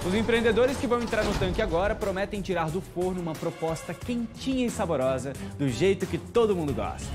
Os empreendedores que vão entrar no tanque agora prometem tirar do forno uma proposta quentinha e saborosa, do jeito que todo mundo gosta.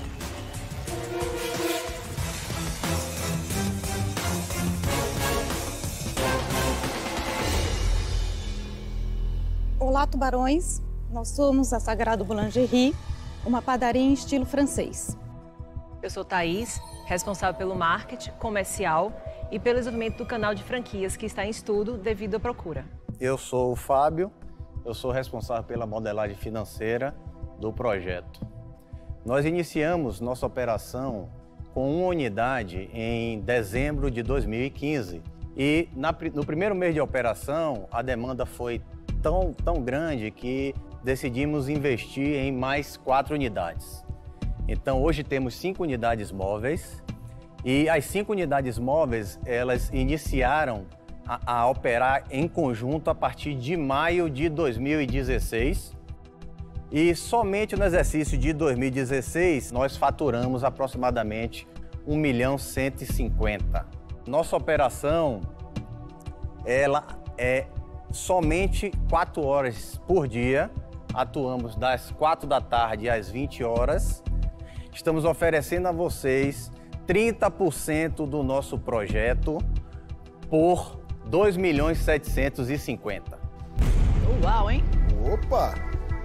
Olá, tubarões! Nós somos a Sagrado Boulangerie, uma padaria em estilo francês. Eu sou Thaís, responsável pelo marketing comercial e pelo desenvolvimento do canal de franquias que está em estudo devido à procura. Eu sou o Fábio, eu sou responsável pela modelagem financeira do projeto. Nós iniciamos nossa operação com uma unidade em dezembro de 2015 e no primeiro mês de operação a demanda foi tão grande que decidimos investir em mais 4 unidades. Então hoje temos 5 unidades móveis e as 5 unidades móveis elas iniciaram a operar em conjunto a partir de maio de 2016 e somente no exercício de 2016 nós faturamos aproximadamente 1.150.000. Nossa operação ela é somente 4 horas por dia, atuamos das 4 da tarde às 20 horas. Estamos oferecendo a vocês 30% do nosso projeto por 2.750.000. Uau, hein? Opa!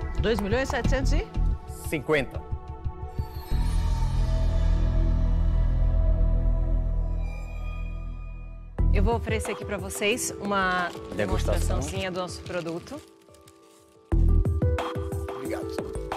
2.750.000? Eu vou oferecer aqui para vocês uma demonstraçãozinha do nosso produto. Obrigado.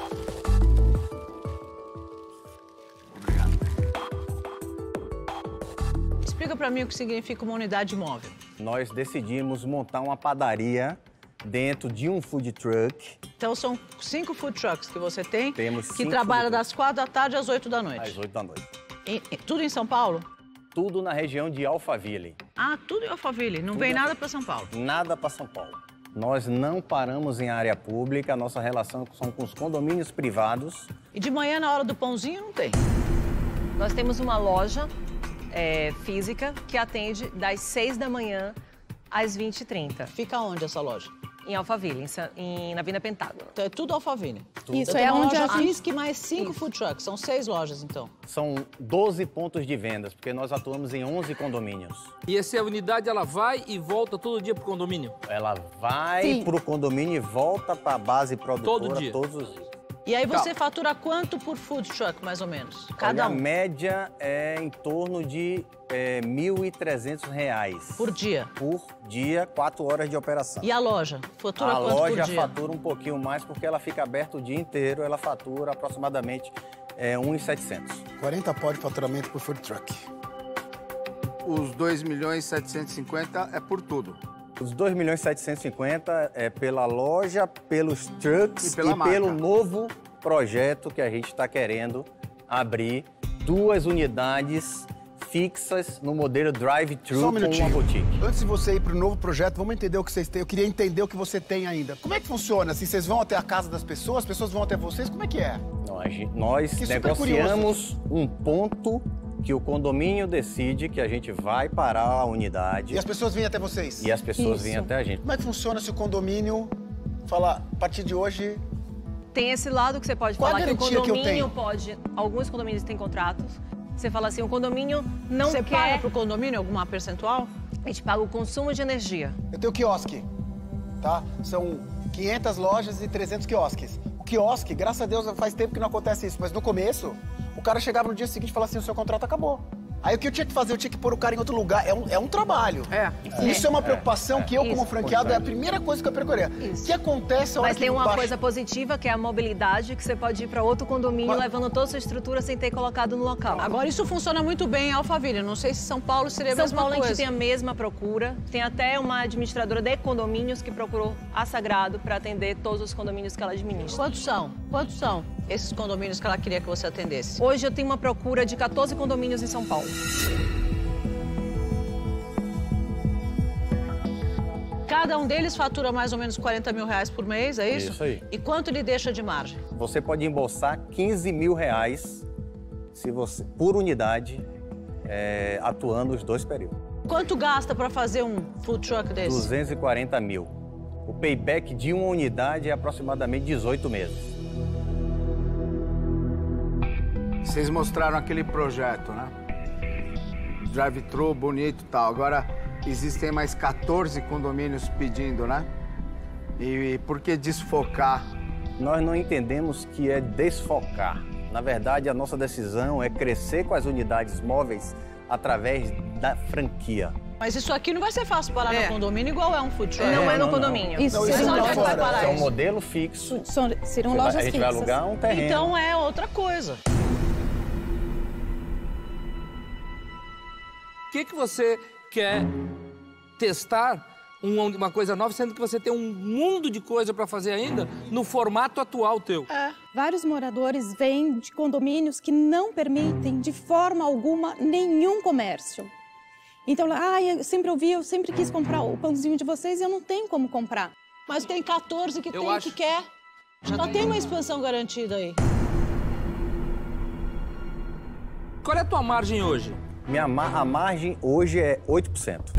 Explica para mim o que significa uma unidade móvel. Nós decidimos montar uma padaria dentro de um food truck. Então são 5 food trucks que você tem, Temos que 5 trabalham food das 4 da tarde às 8 da noite. Às 8 da noite. Tudo em São Paulo? Tudo na região de Alphaville. Ah, tudo em Alphaville. Não vem nada para São Paulo. Nada para São Paulo. Nós não paramos em área pública, a nossa relação são com os condomínios privados. E de manhã, na hora do pãozinho, não tem? Nós temos uma loja física que atende das 6 da manhã às 20h30. Fica onde essa loja? Em Alphaville, na Avenida Pentágono. Então é tudo Alphaville. Isso, É é onde onde a a física e mais 5 food trucks. São 6 lojas, então. São 12 pontos de vendas, porque nós atuamos em 11 condomínios. E essa unidade, ela vai e volta todo dia pro condomínio? Ela vai para o condomínio e volta para a base produtora Todo dia? todos os dias. E aí você fatura quanto por food truck, mais ou menos? Olha, a média é em torno de R$ 1.300. Por dia? Por dia, 4 horas de operação. E a loja? Fatura A quanto por loja dia? fatura um pouquinho mais porque ela fica aberta o dia inteiro, ela fatura aproximadamente 1.700. 40 pó de faturamento por food truck. Os 2.750.000 é por tudo. Os 2.750.000 é pela loja, pelos trucks E pela marca. pelo novo projeto que a gente está querendo abrir 2 unidades fixas no modelo drive-thru Só um com minutinho. uma boutique. Antes de você ir para o novo projeto, vamos entender o que vocês têm. Eu queria entender o que você tem ainda. Como é que funciona? Assim, vocês vão até a casa das pessoas, as pessoas vão até vocês? Como é que é? Nós Fiquei super negociamos um ponto que o condomínio decide que a gente vai parar a unidade E as pessoas vêm até vocês? e as pessoas Isso. vêm até a gente. Como é que funciona se o condomínio fala, a partir de hoje... Tem esse lado que você pode Qual a falar que o garantia que eu condomínio tenho? pode... Alguns condomínios têm contratos. Você fala assim, o condomínio não Você quer... paga pro condomínio alguma percentual? A gente paga o consumo de energia. Eu tenho quiosque, tá? São 500 lojas e 300 quiosques. O quiosque, graças a Deus, faz tempo que não acontece isso, mas no começo, o cara chegava no dia seguinte e falava assim, o seu contrato acabou. Aí o que eu tinha que fazer? Eu tinha que pôr o cara em outro lugar. É um trabalho. Isso é uma preocupação que eu, como Isso. franqueado, é a primeira coisa que eu procurei. O que acontece a hora Mas que tem uma baixa- coisa positiva, que é a mobilidade, que você pode ir para outro condomínio levando toda a sua estrutura sem ter colocado no local. Agora, isso funciona muito bem em Alphaville. Não sei se São Paulo seria a São mesma Paulo a coisa. gente tem a mesma procura. Tem até uma administradora de condomínios que procurou a Sagrado para atender todos os condomínios que ela administra. Quantos são? Quantos são esses condomínios que ela queria que você atendesse? Hoje eu tenho uma procura de 14 condomínios em São Paulo. Cada um deles fatura mais ou menos 40 mil reais por mês, é isso? Isso aí. E quanto ele deixa de margem? Você pode embolsar 15 mil reais se você, por unidade, atuando os 2 períodos. Quanto gasta para fazer um food truck desse? 240 mil. O payback de uma unidade é aproximadamente 18 meses. Vocês mostraram aquele projeto, né? Drive-thru, bonito e tal. Agora, existem mais 14 condomínios pedindo, né? E por que desfocar? Nós não entendemos que é desfocar. Na verdade, a nossa decisão é crescer com as unidades móveis através da franquia. Mas isso aqui não vai ser fácil parar no condomínio igual é um food truck. Não é no condomínio. Isso, Não, seriam isso lojas não vai fixas. É um modelo fixo. Seriam lojas A gente vai fixas. alugar um terreno. Então é outra coisa. Por que você quer testar uma coisa nova, sendo que você tem um mundo de coisa para fazer ainda no formato atual teu? Vários moradores vêm de condomínios que não permitem, de forma alguma, nenhum comércio. Então, eu sempre ouvi, eu sempre quis comprar o pãozinho de vocês e eu não tenho como comprar. Mas tem 14 que acho- que quer. Já tem uma expansão garantida aí. Qual é a tua margem hoje? A margem hoje é 8%.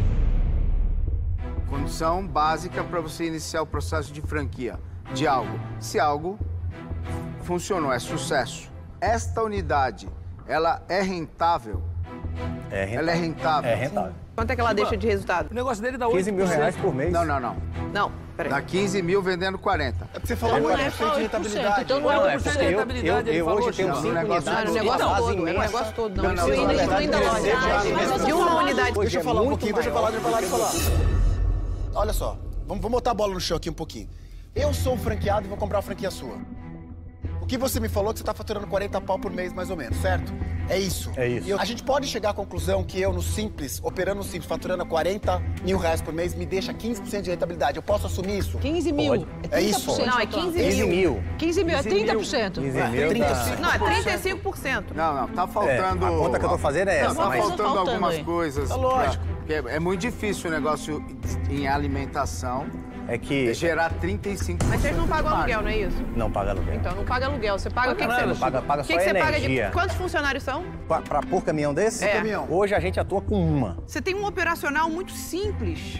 Condição básica para você iniciar o processo de franquia de algo. Se algo funcionou, é sucesso. Esta unidade, ela é rentável? É rentável. Ela é rentável? É rentável. Quanto é que ela deixa de resultado? O negócio dele dá 8%. 15 mil reais por mês. Não. Não, peraí. Dá 15 mil vendendo 40. É porque você falou Não é 8% só de rentabilidade. então não é Não, 8%. é porque rentabilidade, ele eu falou, hoje tenho não, 5 o negócio unidades. o negócio uma fase todo, é o imensa. negócio todo. Não, Não, incluindo a loja. De uma unidade. Deixa eu falar um muito pouquinho, deixa eu maior falar. do que Olha só, vamos botar a bola no chão aqui um pouquinho. Eu sou um franqueado e vou comprar uma franquia sua. O que você me falou é que você está faturando 40 pau por mês, mais ou menos, certo? É isso. É isso. E a gente pode chegar à conclusão que eu, no Simples, operando no Simples, faturando 40 mil reais por mês, me deixa 15% de rentabilidade. Eu posso assumir isso? 15 mil. Pode. É 30%. É isso. Não, é 15 15 mil. 15 mil é 30%. 15 mil 30%. dá- Não, é 35%. Não, tá faltando... a conta que eu tô fazendo é essa, Tá mas... faltando algumas aí. coisas. Tá lógico. Porque é muito difícil o negócio em alimentação É que gerar 35%. Mas vocês não pagam de margem. aluguel, não é isso? não paga aluguel. Então, não paga aluguel. Você paga o que, que Você você... não paga O só que, que você paga energia. de... Quantos funcionários são? Por caminhão desse? É. Caminhão. Hoje a gente atua com uma. Você tem um operacional muito simples.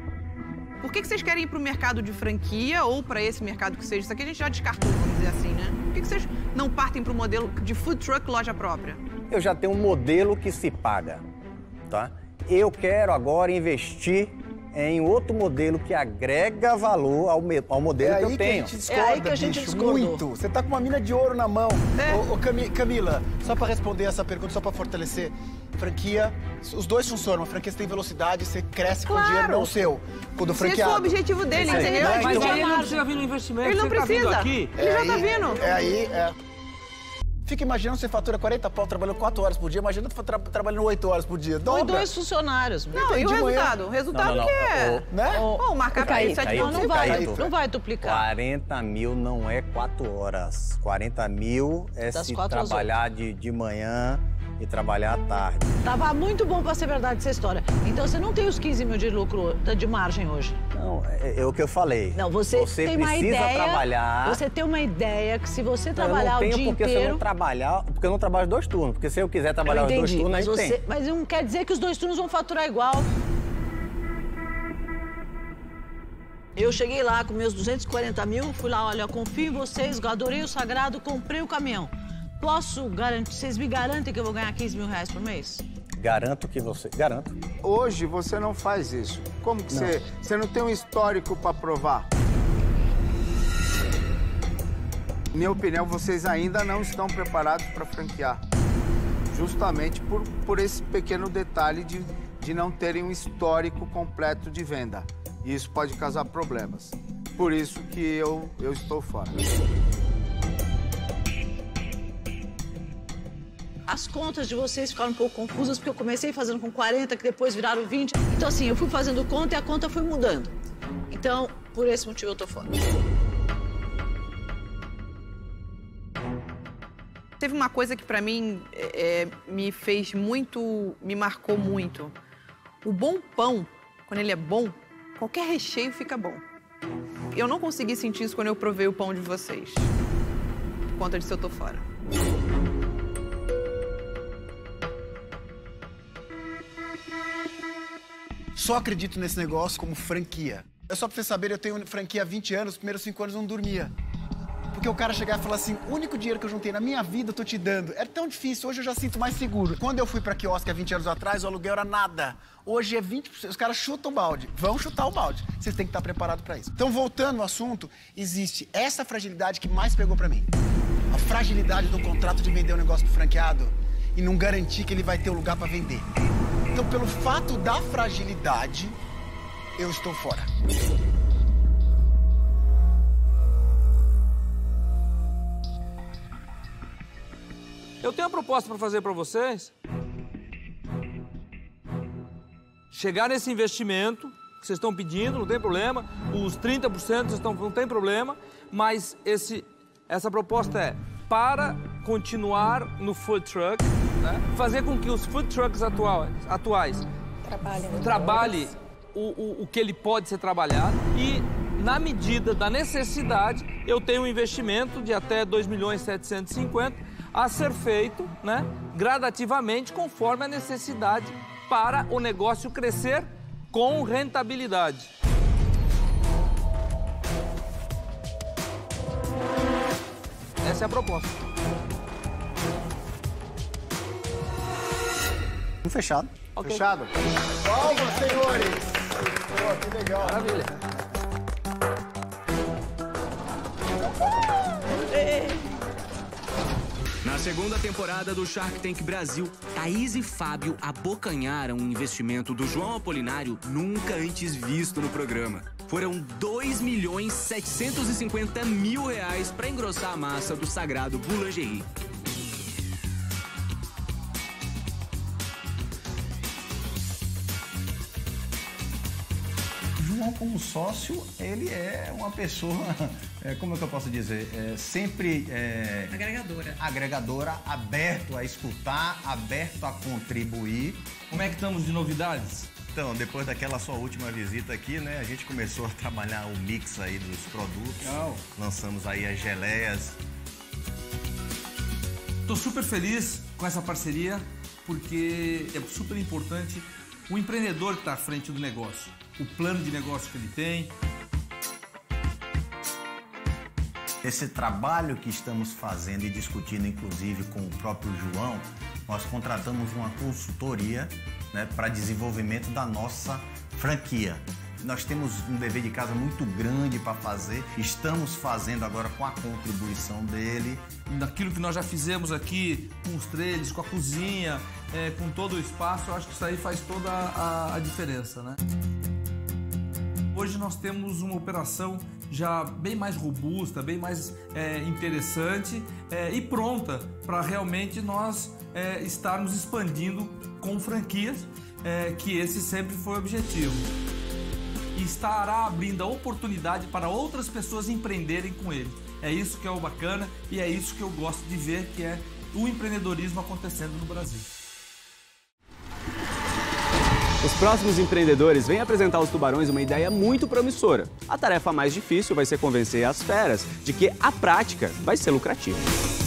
Por que vocês querem ir para o mercado de franquia ou para esse mercado que seja? Isso aqui a gente já descartou, vamos dizer assim, né? Por que vocês não partem para o modelo de food truck loja própria? Eu já tenho um modelo que se paga, tá? Eu quero agora investir em outro modelo que agrega valor ao modelo que eu a tenho. gente É aí discorda, que a gente bicho, discordou. muito. Você tá com uma mina de ouro na mão. Ô, Camila, só pra responder essa pergunta, só pra fortalecer. Franquia, os dois funcionam. A franquia você tem velocidade, você cresce com Claro. dinheiro não seu. Com o do Se esse franqueado. é o objetivo dele, Isso aí. entendeu? Mas Mas então- aí ele não precisa vir no investimento. Ele não você tá vindo precisa. aqui. Ele já tá vindo. É. Fica imaginando você fatura 40 pau trabalhando 4 horas por dia. Imagina você trabalhando 8 horas por dia. Ou Dobra. 2 funcionários. Não, e o de manhã. resultado? O resultado Não. que é... Né? Pô, marcar pra isso, Caíto, Não vai, Caíto. não vai duplicar. 40 mil não é 4 horas. 40 mil é Das se 4 às trabalhar de manhã e trabalhar à tarde. Tava muito bom pra ser verdade essa história. Então você não tem os 15 mil de lucro, de margem hoje. Não, é o que eu falei. Não, você tem uma precisa ideia. trabalhar. Você tem uma ideia que se você Eu trabalhar não o tenho dia porque se eu inteiro. não trabalhar, porque eu não trabalho 2 turnos. Porque se eu quiser trabalhar Eu os 2 entendi, turnos, mas, a gente tem. mas não quer dizer que os 2 turnos vão faturar igual. Eu cheguei lá com meus 240 mil, fui lá, olha, eu confio em vocês, adorei o sagrado, comprei o caminhão. Posso garantir, vocês me garantem que eu vou ganhar 15 mil reais por mês? Garanto que você... Garanto. Hoje você não faz isso. Como que você não tem um histórico para provar? Minha opinião, vocês ainda não estão preparados para franquear. Justamente por esse pequeno detalhe de não terem um histórico completo de venda. E isso pode causar problemas. Por isso que eu estou fora. As contas de vocês ficaram um pouco confusas, porque eu comecei fazendo com 40, que depois viraram 20. Então, assim, eu fui fazendo conta e a conta foi mudando. Então, por esse motivo, eu tô fora. Teve uma coisa que pra mim me fez muito, me marcou muito. O bom pão, quando ele é bom, qualquer recheio fica bom. Eu não consegui sentir isso quando eu provei o pão de vocês. Por conta disso eu tô fora. só acredito nesse negócio como franquia. É só pra vocês saberem, eu tenho franquia há 20 anos, os primeiros 5 anos eu não dormia. Porque o cara chegar e falar assim, o único dinheiro que eu juntei na minha vida eu tô te dando. É tão difícil, hoje eu já sinto mais seguro. Quando eu fui pra quiosque há 20 anos atrás, o aluguel era nada. Hoje é 20%, os caras chutam o balde, vão chutar o balde. Vocês têm que estar preparados pra isso. Então, voltando ao assunto, existe essa fragilidade que mais pegou pra mim. A fragilidade do contrato de vender um negócio pro franqueado e não garantir que ele vai ter o lugar pra vender. Então, pelo fato da fragilidade, eu estou fora. Eu tenho uma proposta para fazer para vocês. Chegar nesse investimento que vocês estão pedindo, não tem problema. Os 30% vocês estão, não tem problema. Mas essa proposta é para continuar no food truck, né? Fazer com que os food trucks atuais trabalhem o que ele pode ser trabalhado e, na medida da necessidade, eu tenho um investimento de até 2.750.000 a ser feito, né, gradativamente, conforme a necessidade para o negócio crescer com rentabilidade. Essa é a proposta. Fechado. Okay. Fechado. Palmas, senhores! Pô, que legal. Maravilha. Na segunda temporada do Shark Tank Brasil, Thaís e Fábio abocanharam um investimento do João Apolinário nunca antes visto no programa. Foram R$2.750.000 para engrossar a massa do sagrado Boulangerie. João, como sócio, ele é uma pessoa, como é que eu posso dizer, sempre... agregadora, aberto a escutar, aberto a contribuir. Como é que estamos de novidades? Então, depois daquela sua última visita aqui, né, a gente começou a trabalhar o mix aí dos produtos, lançamos aí as geleias. Estou super feliz com essa parceria, porque é super importante o empreendedor que está à frente do negócio, o plano de negócio que ele tem. Esse trabalho que estamos fazendo e discutindo, inclusive, com o próprio João, nós contratamos uma consultoria, né, para desenvolvimento da nossa franquia. Nós temos um dever de casa muito grande para fazer, estamos fazendo agora com a contribuição dele. Daquilo que nós já fizemos aqui, com os trailers, com a cozinha, com todo o espaço, eu acho que isso aí faz toda a diferença, né? Hoje nós temos uma operação já bem mais robusta, bem mais interessante e pronta para realmente nós estarmos expandindo com franquias, que esse sempre foi o objetivo. E estará abrindo a oportunidade para outras pessoas empreenderem com ele. É isso que é o bacana e é isso que eu gosto de ver, que é o empreendedorismo acontecendo no Brasil. Os próximos empreendedores vêm apresentar aos tubarões uma ideia muito promissora. A tarefa mais difícil vai ser convencer as feras de que a prática vai ser lucrativa.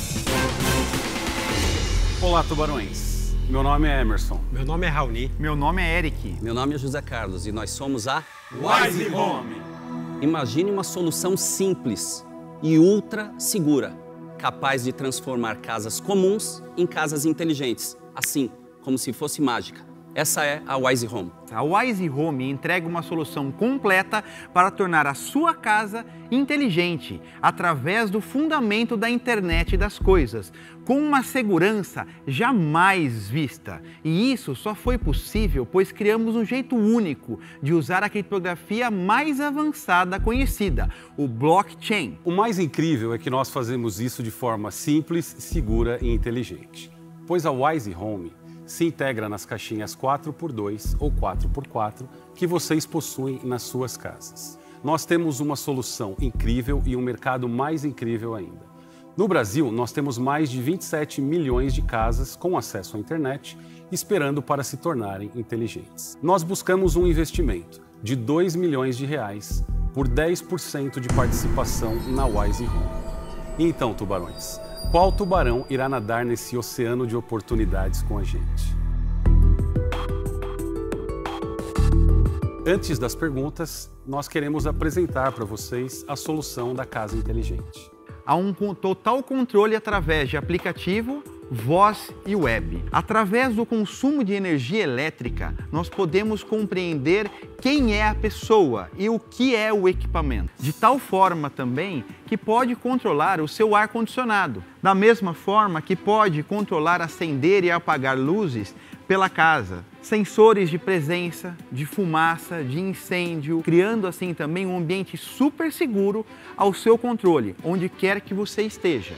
Olá, tubarões. Meu nome é Emerson. Meu nome é Raoni. Meu nome é Eric. Meu nome é José Carlos e nós somos a Wise Home. Imagine uma solução simples e ultra segura, capaz de transformar casas comuns em casas inteligentes, assim como se fosse mágica. Essa é a Wise Home. A Wise Home entrega uma solução completa para tornar a sua casa inteligente, através do fundamento da internet das coisas, com uma segurança jamais vista. E isso só foi possível pois criamos um jeito único de usar a criptografia mais avançada conhecida, o blockchain. O mais incrível é que nós fazemos isso de forma simples, segura e inteligente. Pois a Wise Home se integra nas caixinhas 4x2 ou 4x4 que vocês possuem nas suas casas. Nós temos uma solução incrível e um mercado mais incrível ainda. No Brasil, nós temos mais de 27 milhões de casas com acesso à internet, esperando para se tornarem inteligentes. Nós buscamos um investimento de R$2 milhões por 10% de participação na Wise Home. E então, tubarões, qual tubarão irá nadar nesse oceano de oportunidades com a gente? Antes das perguntas, nós queremos apresentar para vocês a solução da casa inteligente. Há um total controle através de aplicativo, voz e web. Através do consumo de energia elétrica, nós podemos compreender quem é a pessoa e o que é o equipamento. De tal forma também que pode controlar o seu ar-condicionado. Da mesma forma que pode controlar acender e apagar luzes pela casa. Sensores de presença, de fumaça, de incêndio, criando assim também um ambiente super seguro ao seu controle, onde quer que você esteja.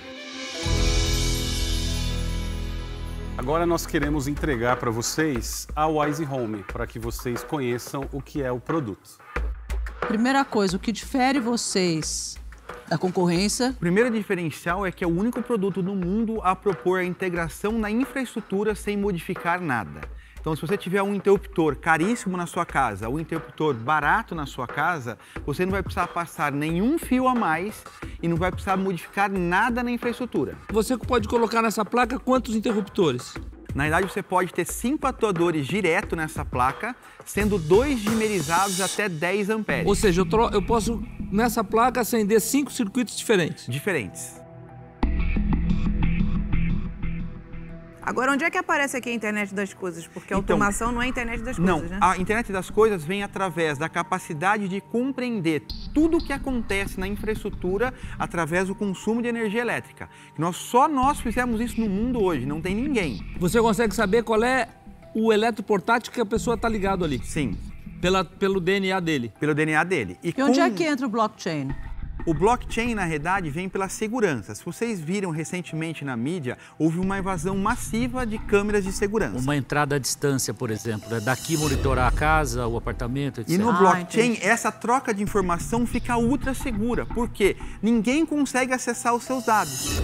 Agora nós queremos entregar para vocês a Wise Home, para que vocês conheçam o que é o produto. Primeira coisa, o que difere vocês da concorrência? O primeiro diferencial é que é o único produto no mundo a propor a integração na infraestrutura sem modificar nada. Então, se você tiver um interruptor caríssimo na sua casa, um interruptor barato na sua casa, você não vai precisar passar nenhum fio a mais e não vai precisar modificar nada na infraestrutura. Você pode colocar nessa placa quantos interruptores? Na verdade, você pode ter 5 atuadores direto nessa placa, sendo 2 dimerizados até 10 amperes. Ou seja, eu posso, nessa placa, acender 5 circuitos diferentes. Diferentes. Agora, onde é que aparece aqui a internet das coisas? Porque a automação não é a internet das coisas, né? A internet das coisas vem através da capacidade de compreender tudo o que acontece na infraestrutura através do consumo de energia elétrica. Só nós fizemos isso no mundo hoje, não tem ninguém. Você consegue saber qual é o eletroportátil que a pessoa está ligado ali? Sim. Pelo DNA dele? Pelo DNA dele. E onde é que entra o blockchain? O blockchain, na realidade, vem pela segurança. Se vocês viram recentemente na mídia, houve uma invasão massiva de câmeras de segurança. Uma entrada à distância, por exemplo, daqui monitorar a casa, o apartamento, etc. E no blockchain, essa troca de informação fica ultra segura, porque ninguém consegue acessar os seus dados.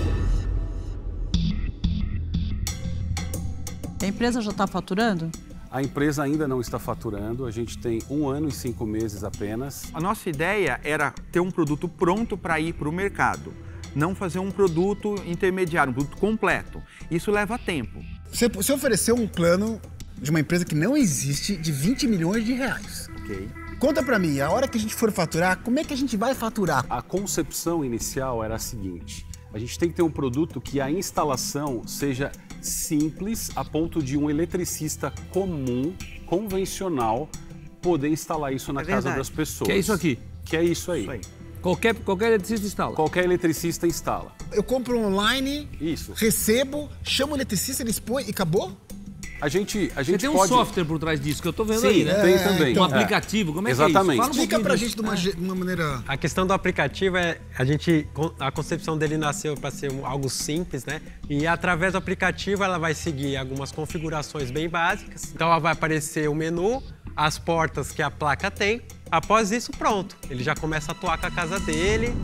A empresa já está faturando? A empresa ainda não está faturando, a gente tem 1 ano e 5 meses apenas. A nossa ideia era ter um produto pronto para ir para o mercado, não fazer um produto intermediário, um produto completo. Isso leva tempo. Você ofereceu um plano de uma empresa que não existe de 20 milhões de reais. Ok. Conta pra mim, a hora que a gente for faturar, como é que a gente vai faturar? A concepção inicial era a seguinte: a gente tem que ter um produto que a instalação seja simples a ponto de um eletricista comum, convencional, poder instalar isso na casa das pessoas. Que é isso aqui? Que é isso aí. Isso aí. Qualquer eletricista instala? Qualquer eletricista instala. Eu compro online, isso, recebo, chamo o eletricista, ele expõe e acabou? A gente Você tem um software por trás disso que eu tô vendo. Sim, aí, né? Tem também. Um aplicativo, como é Exatamente. que é isso? Fala Explica pra gente de uma maneira... A questão do aplicativo é, a concepção dele nasceu para ser algo simples, né? E através do aplicativo ela vai seguir algumas configurações bem básicas. Então ela vai aparecer o menu, as portas que a placa tem. Após isso, pronto. Ele já começa a atuar com a casa dele.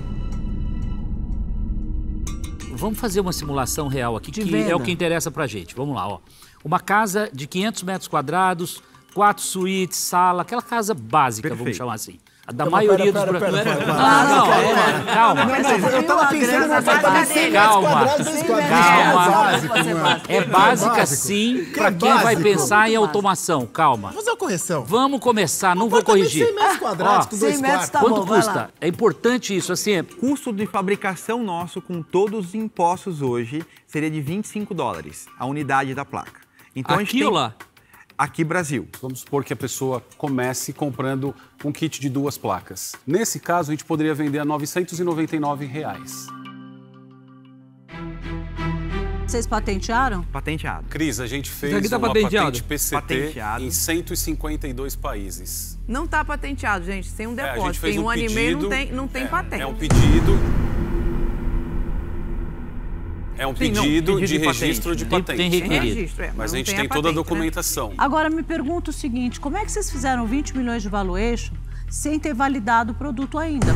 Vamos fazer uma simulação real aqui, que é o que interessa pra gente. Vamos lá, ó. Uma casa de 500 metros quadrados, 4 suítes, sala, aquela casa básica, Perfeito. Vamos chamar assim. A da maioria dos brasileiros. Calma. Eu tava pensando no apartamento 100 metros quadrados, 2 quadrados. É básica sim, para quem vai pensar em automação. Calma. Vamos fazer uma correção. Vamos começar, não vou corrigir. 100 metros quadrados com 2 quartos. Quanto custa? É importante isso, assim. Custo de fabricação nosso com todos os impostos hoje seria de $25 a unidade da placa. Então, aqui ou lá? Aqui, Brasil. Vamos supor que a pessoa comece comprando um kit de 2 placas. Nesse caso, a gente poderia vender a R$ 999. Vocês patentearam? Patenteado. Cris, a gente fez aqui tá uma patenteado? patente PCT em 152 países. Não está patenteado, gente. Tem um A depósito. gente fez Tem um ano e meio, não tem patente. É um pedido... É um pedido de registro de patente. Tem requerido. Registro, Mas a gente não tem a toda a patente, documentação. Né? Agora, me pergunto o seguinte, como é que vocês fizeram 20 milhões de valuation sem ter validado o produto ainda?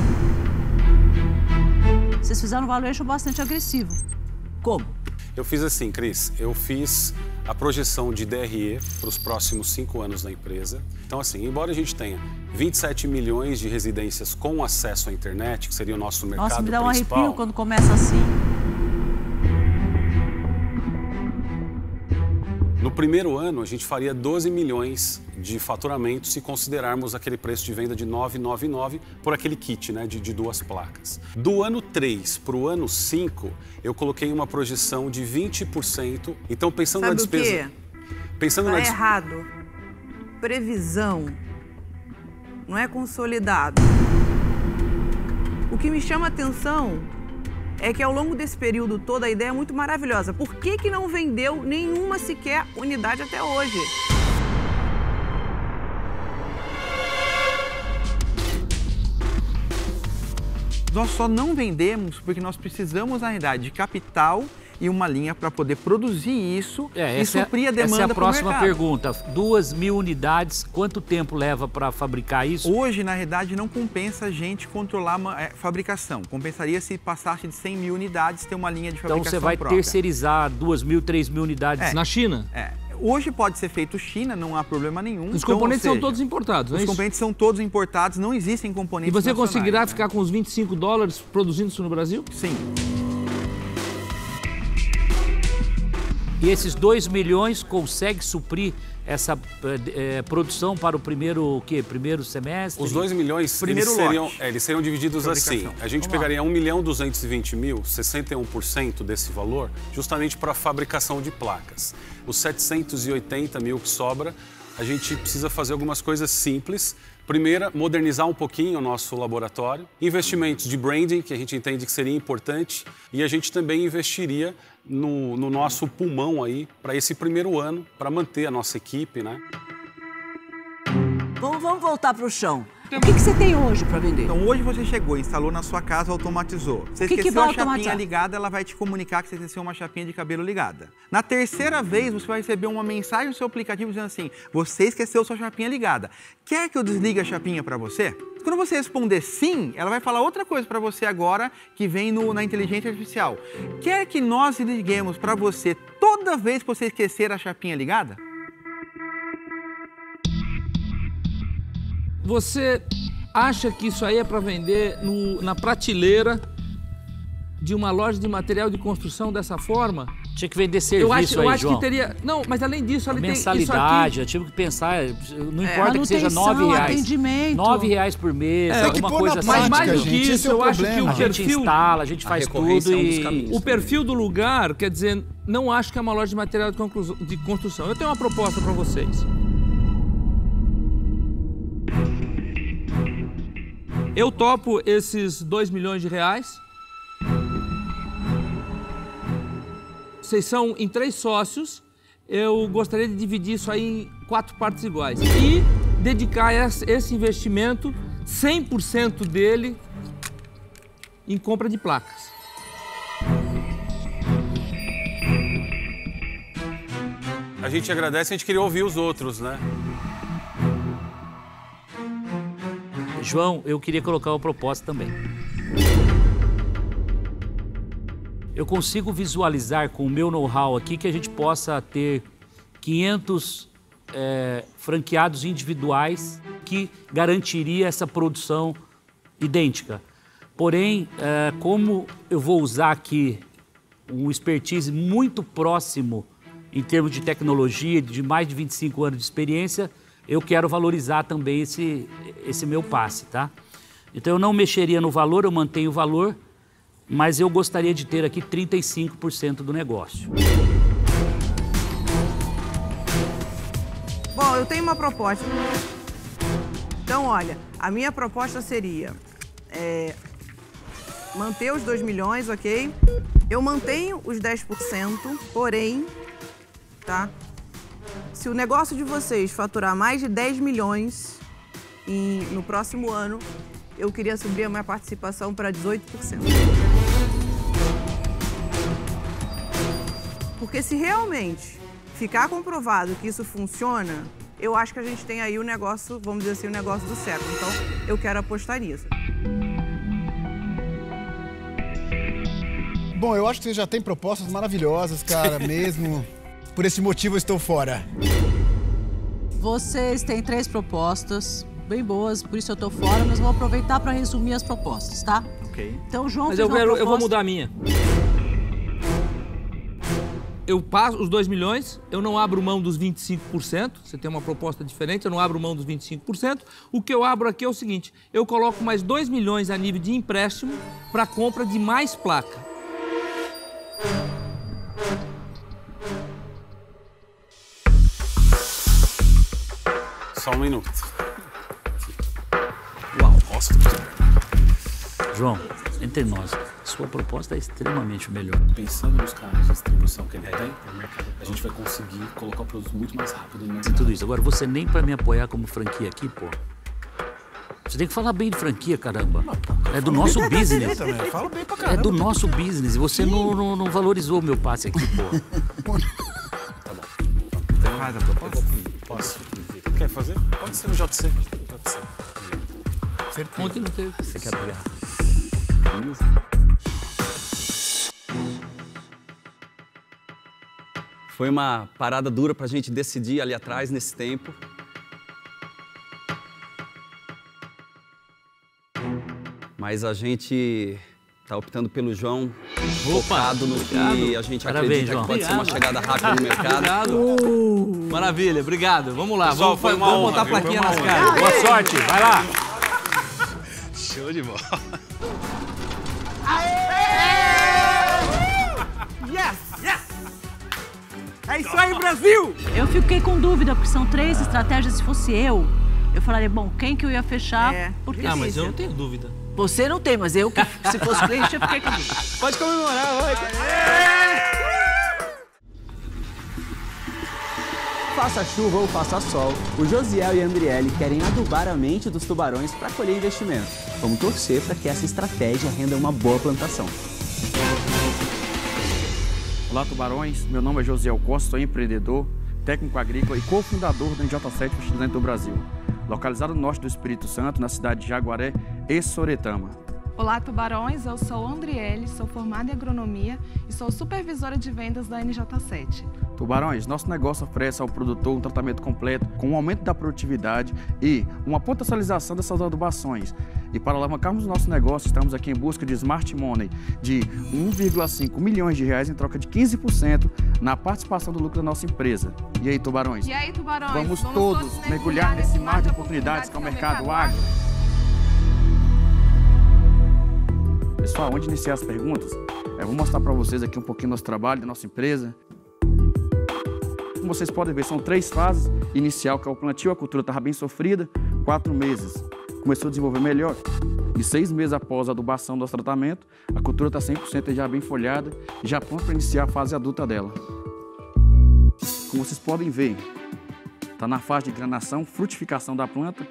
Vocês fizeram um valuation bastante agressivo. Como? Eu fiz assim, Cris, eu fiz a projeção de DRE para os próximos 5 anos na empresa. Então, assim, embora a gente tenha 27 milhões de residências com acesso à internet, que seria o nosso mercado Nossa, me dá um principal... arrepio quando começa assim. primeiro ano, a gente faria 12 milhões de faturamento se considerarmos aquele preço de venda de 999 por aquele kit, né, de 2 placas. Do ano 3 para o ano 5, eu coloquei uma projeção de 20%. Então, pensando Sabe na despesa... o quê? Pensando Tá errado. Previsão não é consolidado. O que me chama a atenção é que ao longo desse período todo a ideia é muito maravilhosa. Por que não vendeu nenhuma sequer unidade até hoje? Nós só não vendemos porque nós precisamos, na realidade, de capital e uma linha para poder produzir isso e suprir a demanda. Essa é a próxima pergunta. 2.000 unidades, quanto tempo leva para fabricar isso? Hoje, na realidade, não compensa a gente controlar a fabricação. Compensaria se passasse de 100 mil unidades, ter uma linha de fabricação própria. Então você vai própria. Terceirizar 2.000, 3.000 unidades na China? Hoje pode ser feito China, não há problema nenhum. Os componentes são todos importados, não é isso? Os componentes são todos importados, não existem componentes E você nacionais, conseguirá ficar com os $25 produzindo isso no Brasil? Sim. E esses 2 milhões consegue suprir essa produção para o primeiro semestre? Os 2 milhões, eles seriam divididos assim. A gente pegaria 1.220.000, 61% desse valor, justamente para a fabricação de placas. Os 780 mil que sobra, a gente precisa fazer algumas coisas simples. Primeira, modernizar um pouquinho o nosso laboratório. Investimentos de branding, que a gente entende que seria importante. E a gente também investiria no nosso pulmão aí, para esse primeiro ano, para manter a nossa equipe, né? Vamos voltar para o chão. O que você tem hoje para vender? Então, hoje você chegou, instalou na sua casa, automatizou. Você esqueceu a chapinha ligada, ela vai te comunicar que você esqueceu uma chapinha de cabelo ligada. Na terceira vez, você vai receber uma mensagem no seu aplicativo dizendo assim, você esqueceu sua chapinha ligada. Quer que eu desligue a chapinha para você? Quando você responder sim, ela vai falar outra coisa para você agora que vem na inteligência artificial. Quer que nós liguemos para você toda vez que você esquecer a chapinha ligada? Você acha que isso aí é para vender na prateleira de uma loja de material de construção dessa forma? Tinha que vender serviço eu acho que teria... Não, mas além disso... Mensalidade, eu tive que pensar, não importa que seja R$9. Atendimento. R$9 por mês, alguma coisa assim. Mas mais do que isso, eu acho que o perfil... A gente instala, a gente faz tudo e... O perfil do lugar, quer dizer, não acho que é uma loja de material de construção. Eu tenho uma proposta para vocês. Eu topo esses R$2 milhões. Vocês são em 3 sócios. Eu gostaria de dividir isso aí em 4 partes iguais. E dedicar esse investimento, 100% dele, em compra de placas. A gente agradece, a gente queria ouvir os outros, né? João, eu queria colocar uma proposta também. Eu consigo visualizar com o meu know-how aqui que a gente possa ter 500 franqueados individuais que garantiria essa produção idêntica. Porém, como eu vou usar aqui um expertise muito próximo em termos de tecnologia, de mais de 25 anos de experiência, eu quero valorizar também esse meu passe, tá? Então eu não mexeria no valor, eu mantenho o valor, mas eu gostaria de ter aqui 35% do negócio. Bom, eu tenho uma proposta. Então, olha, a minha proposta seria manter os 2 milhões, ok? Eu mantenho os 10%, porém, tá? Se o negócio de vocês faturar mais de 10 milhões no próximo ano, eu queria subir a minha participação para 18%. Porque se realmente ficar comprovado que isso funciona, eu acho que a gente tem aí o negócio, vamos dizer assim, o negócio do século. Então, eu quero apostar nisso. Bom, eu acho que você já tem propostas maravilhosas, cara, mesmo. Por esse motivo eu estou fora. Vocês têm 3 propostas bem boas, por isso eu estou fora, mas vou aproveitar para resumir as propostas, tá? Ok. Então, o João mas fez uma proposta... eu vou mudar a minha. eu passo os 2 milhões, eu não abro mão dos 25%, você tem uma proposta diferente, eu não abro mão dos 25%. O que eu abro aqui é o seguinte, eu coloco mais 2 milhões a nível de empréstimo para a compra de mais placa. Só um minuto. Uau. Nossa, João, entre nós, sua proposta é extremamente melhor. Pensando nos canais de distribuição que ele tem, a gente vai conseguir colocar o produto muito mais rápido no mercado. E tudo isso. Agora, você nem para me apoiar como franquia aqui, pô. Você tem que falar bem de franquia, caramba. É do nosso business. Fala bem pra caramba. É do nosso business. E você não valorizou o meu passe aqui, pô. Tá bom. Então, faz a proposta. Posso? Quer fazer? Pode ser no JC. Pode ser. Ontem não teve. Você quer brigar? Foi uma parada dura pra gente decidir ali atrás, nesse tempo. Mas a gente tá optando pelo João, focado no que a gente acredita que pode ser uma chegada rápida no mercado. Obrigado. Maravilha, obrigado. Vamos lá, Pessoal, vamos botar a plaquinha nas honra. caras. Boa sorte, vai lá. Show de bola. Yes! Yes! É isso aí, Brasil! Eu fiquei com dúvida, porque são 3 estratégias. Se fosse eu falaria, bom, quem que eu ia fechar? Porque mas eu não tenho dúvida. Você não tem, mas eu, se fosse cliente, eu fiquei com dúvida. Pode comemorar, vai. Faça chuva ou faça sol, o Josiel e a Andriele querem adubar a mente dos tubarões para colher investimento. Vamos torcer para que essa estratégia renda uma boa plantação. Olá, tubarões. Meu nome é Josiel Costa, sou empreendedor, técnico agrícola e cofundador da NJ7 Fertilizante do Brasil, localizado no norte do Espírito Santo, na cidade de Jaguaré e Soretama. Olá, tubarões. Eu sou Andriele, sou formada em agronomia e sou supervisora de vendas da NJ7. Tubarões, nosso negócio oferece ao produtor um tratamento completo com um aumento da produtividade e uma potencialização dessas adubações. E para alavancarmos o nosso negócio, estamos aqui em busca de Smart Money de 1,5 milhões de reais em troca de 15% na participação do lucro da nossa empresa. E aí, tubarões? E aí, tubarões? Vamos todos mergulhar nesse mar de oportunidades que é o mercado agro. Pessoal, onde iniciar as perguntas, eu vou mostrar para vocês aqui um pouquinho do nosso trabalho, da nossa empresa. Como vocês podem ver, são 3 fases. Inicial, que é o plantio, a cultura estava bem sofrida, 4 meses. Começou a desenvolver melhor. E 6 meses após a adubação do nosso tratamento, a cultura está 100% já bem folhada e já pronta para iniciar a fase adulta dela. Como vocês podem ver, está na fase de granação, frutificação da planta.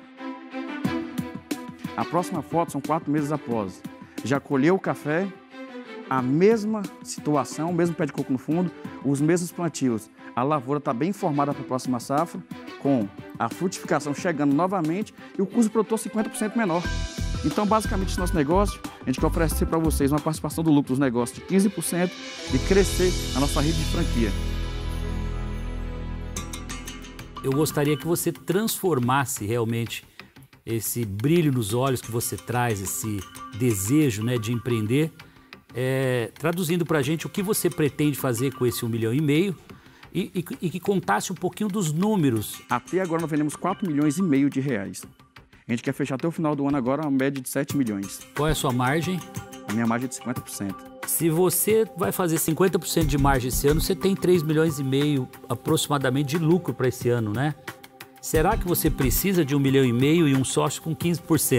A próxima foto são 4 meses após. Já colheu o café, a mesma situação, o mesmo pé de coco no fundo, os mesmos plantios. A lavoura está bem formada para a próxima safra, com a frutificação chegando novamente e o custo do produtor 50% menor. Então, basicamente, esse nosso negócio, a gente quer oferecer para vocês uma participação do lucro dos negócios de 15% e crescer a nossa rede de franquia. Eu gostaria que você transformasse realmente esse brilho nos olhos que você traz, esse desejo, né, de empreender, traduzindo para a gente o que você pretende fazer com esse 1,5 milhão e que contasse um pouquinho dos números. Até agora nós vendemos 4,5 milhões de reais. A gente quer fechar até o final do ano agora uma média de 7 milhões. Qual é a sua margem? A minha margem é de 50%. Se você vai fazer 50% de margem esse ano, você tem 3,5 milhões aproximadamente de lucro para esse ano, né? Será que você precisa de 1,5 milhão e um sócio com 15%?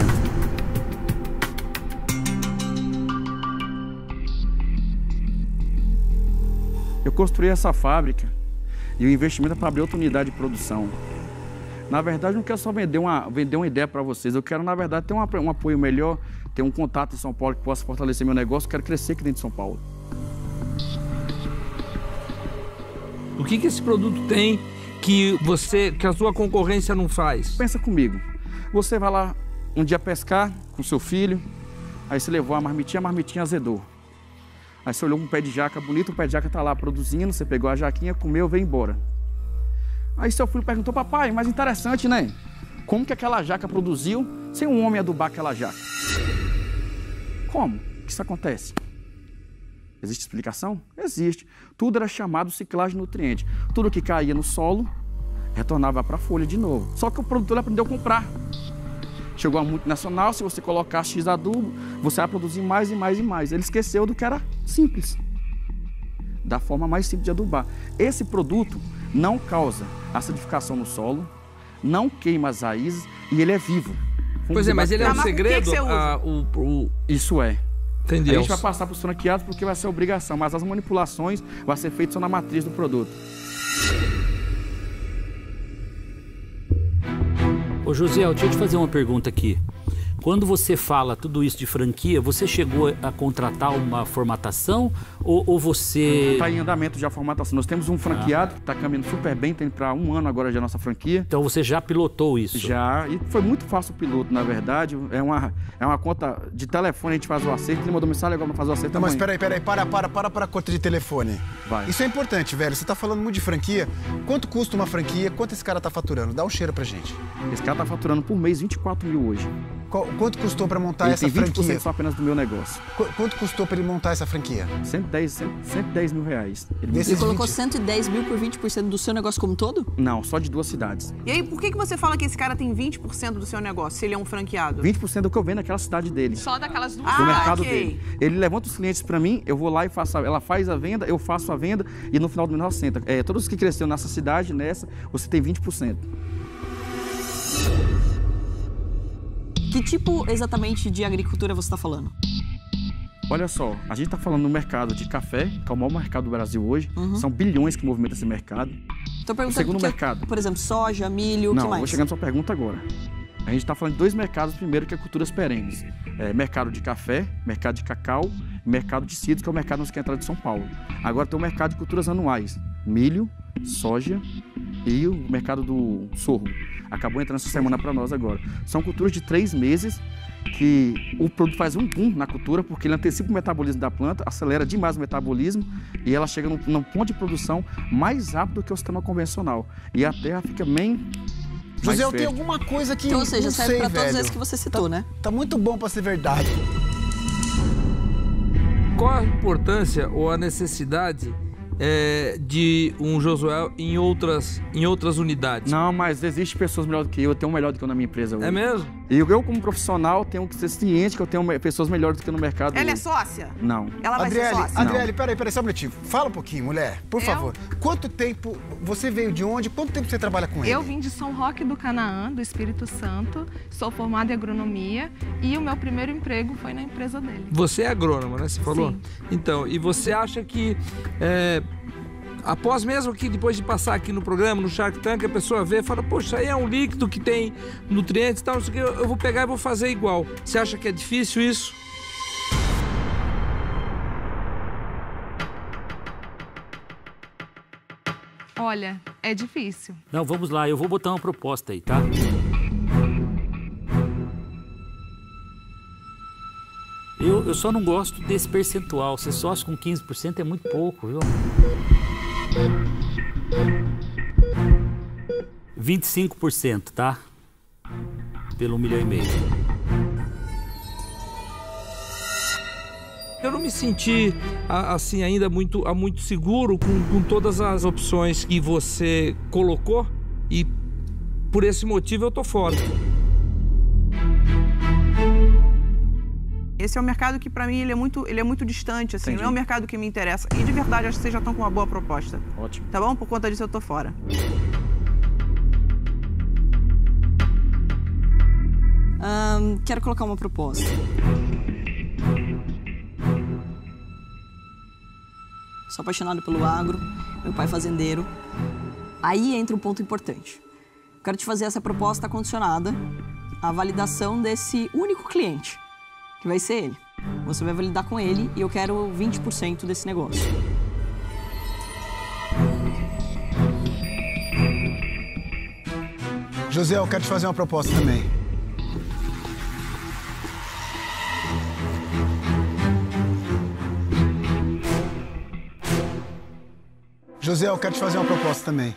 Eu construí essa fábrica e o investimento é para abrir outra unidade de produção. Na verdade, eu não quero só vender uma ideia para vocês. Eu quero, na verdade, ter um apoio melhor, ter um contato em São Paulo que possa fortalecer meu negócio. Eu quero crescer aqui dentro de São Paulo. O que esse produto tem que a sua concorrência não faz? Pensa comigo. Você vai lá um dia pescar com seu filho, aí você levou a marmitinha azedou. Aí você olhou um pé de jaca bonito, o pé de jaca tá lá produzindo, você pegou a jaquinha, comeu, veio embora. Aí seu filho perguntou, papai, mas interessante, né? Como que aquela jaca produziu sem um homem adubar aquela jaca? Como que isso acontece? Existe explicação? Existe. Tudo era chamado ciclagem de nutriente. Tudo que caía no solo, retornava para a folha de novo. Só que o produtor aprendeu a comprar. Chegou a multinacional, se você colocar X adubo, você vai produzir mais e mais e mais. Ele esqueceu do que era simples. Da forma mais simples de adubar. Esse produto não causa acidificação no solo, não queima as raízes e ele é vivo. Pois é, mas ele é um segredo? Isso é. Entendi. A gente vai passar para os franqueados porque vai ser obrigação, mas as manipulações vão ser feitas só na matriz do produto. Ô Josiel, deixa eu te fazer uma pergunta aqui. Quando você fala tudo isso de franquia, você chegou a contratar uma formatação ou você... Está em andamento já a formatação. Nós temos um franqueado que está caminhando super bem, tem para 1 ano agora já a nossa franquia. Então você já pilotou isso? Já, e foi muito fácil o piloto, na verdade. É uma conta de telefone, a gente faz o acerto, ele mandou mensagem, agora não faz o acerto. Não, mas peraí, para a conta de telefone. Vai. Isso é importante, velho. Você tá falando muito de franquia. Quanto custa uma franquia? Quanto esse cara tá faturando? Dá um cheiro pra gente. Esse cara tá faturando por mês 24 mil hoje. Quanto custou para montar essa franquia? franquia? 20% só apenas do meu negócio. Quanto custou para ele montar essa franquia? 110 mil reais. Ele colocou 110 mil por 20% do seu negócio como todo? Não, só de 2 cidades. E aí, por que você fala que esse cara tem 20% do seu negócio, se ele é um franqueado? 20% do que eu vendo naquela cidade dele. Só daquelas 2 do mercado dele. Ele levanta os clientes para mim, eu vou lá e faço, ela faz a venda, eu faço a venda e no final do mês ela senta. Todos os que cresceram nessa cidade, você tem 20%. Que tipo exatamente de agricultura você está falando? Olha só, a gente está falando no mercado de café, que é o maior mercado do Brasil hoje. São bilhões que movimentam esse mercado. Estou perguntando o segundo mercado. Por exemplo, soja, milho, o que mais? Não, vou chegar na sua pergunta agora. A gente está falando de 2 mercados, primeiro que é culturas perenes. Mercado de café, mercado de cacau, mercado de cidro, que é o mercado que entra de São Paulo. Agora tem o mercado de culturas anuais, milho, soja e o mercado do sorgo. Acabou entrando essa semana para nós agora. São culturas de 3 meses que o produto faz um boom na cultura porque ele antecipa o metabolismo da planta, acelera demais o metabolismo e ela chega num ponto de produção mais rápido que o sistema convencional. E a terra fica bem... José, tem alguma coisa que então, ou seja, serve para todos esses que você citou, né? Tá muito bom para ser verdade. Qual a importância ou a necessidade de um Josué em outras unidades? Não, mas existe pessoas melhores do que eu tenho melhor do que eu na minha empresa hoje. É mesmo? E eu como profissional, tenho que ser ciente que eu tenho pessoas melhores do que eu no mercado Ela hoje. é sócia? Não. Ela vai ser sócia? Adriele, peraí, só um minutinho. Fala um pouquinho, mulher, por favor. Quanto tempo, você veio de onde? Quanto tempo você trabalha com ele? Eu vim de São Roque do Canaã, do Espírito Santo, sou formada em agronomia e o meu primeiro emprego foi na empresa dele. Você é agrônoma, né? Você falou? Sim. Então, e você acha que... após mesmo que depois de passar aqui no programa, no Shark Tank, a pessoa vê e fala, poxa, isso aí é um líquido que tem nutrientes e tal, não sei o que, eu vou pegar e vou fazer igual. Você acha que é difícil isso? Olha, é difícil. Não, vamos lá, eu vou botar uma proposta aí, tá? Eu só não gosto desse percentual. Ser sócio com 15% é muito pouco, viu? 25%, tá? Pelo 1,5 milhão. Eu não me senti, assim, ainda muito seguro com todas as opções que você colocou e por esse motivo eu tô fora. Esse é um mercado que, para mim, ele é muito distante, assim. Entendi. Não é um mercado que me interessa. E, de verdade, acho que vocês já estão com uma boa proposta. Ótimo. Tá bom? Por conta disso, eu tô fora. Quero colocar uma proposta. Sou apaixonado pelo agro, meu pai é fazendeiro. Aí entra um ponto importante. Quero te fazer essa proposta condicionada à validação desse único cliente, que vai ser ele. Você vai validar com ele e eu quero 20% desse negócio. José, eu quero te fazer uma proposta também. José, eu quero te fazer uma proposta também.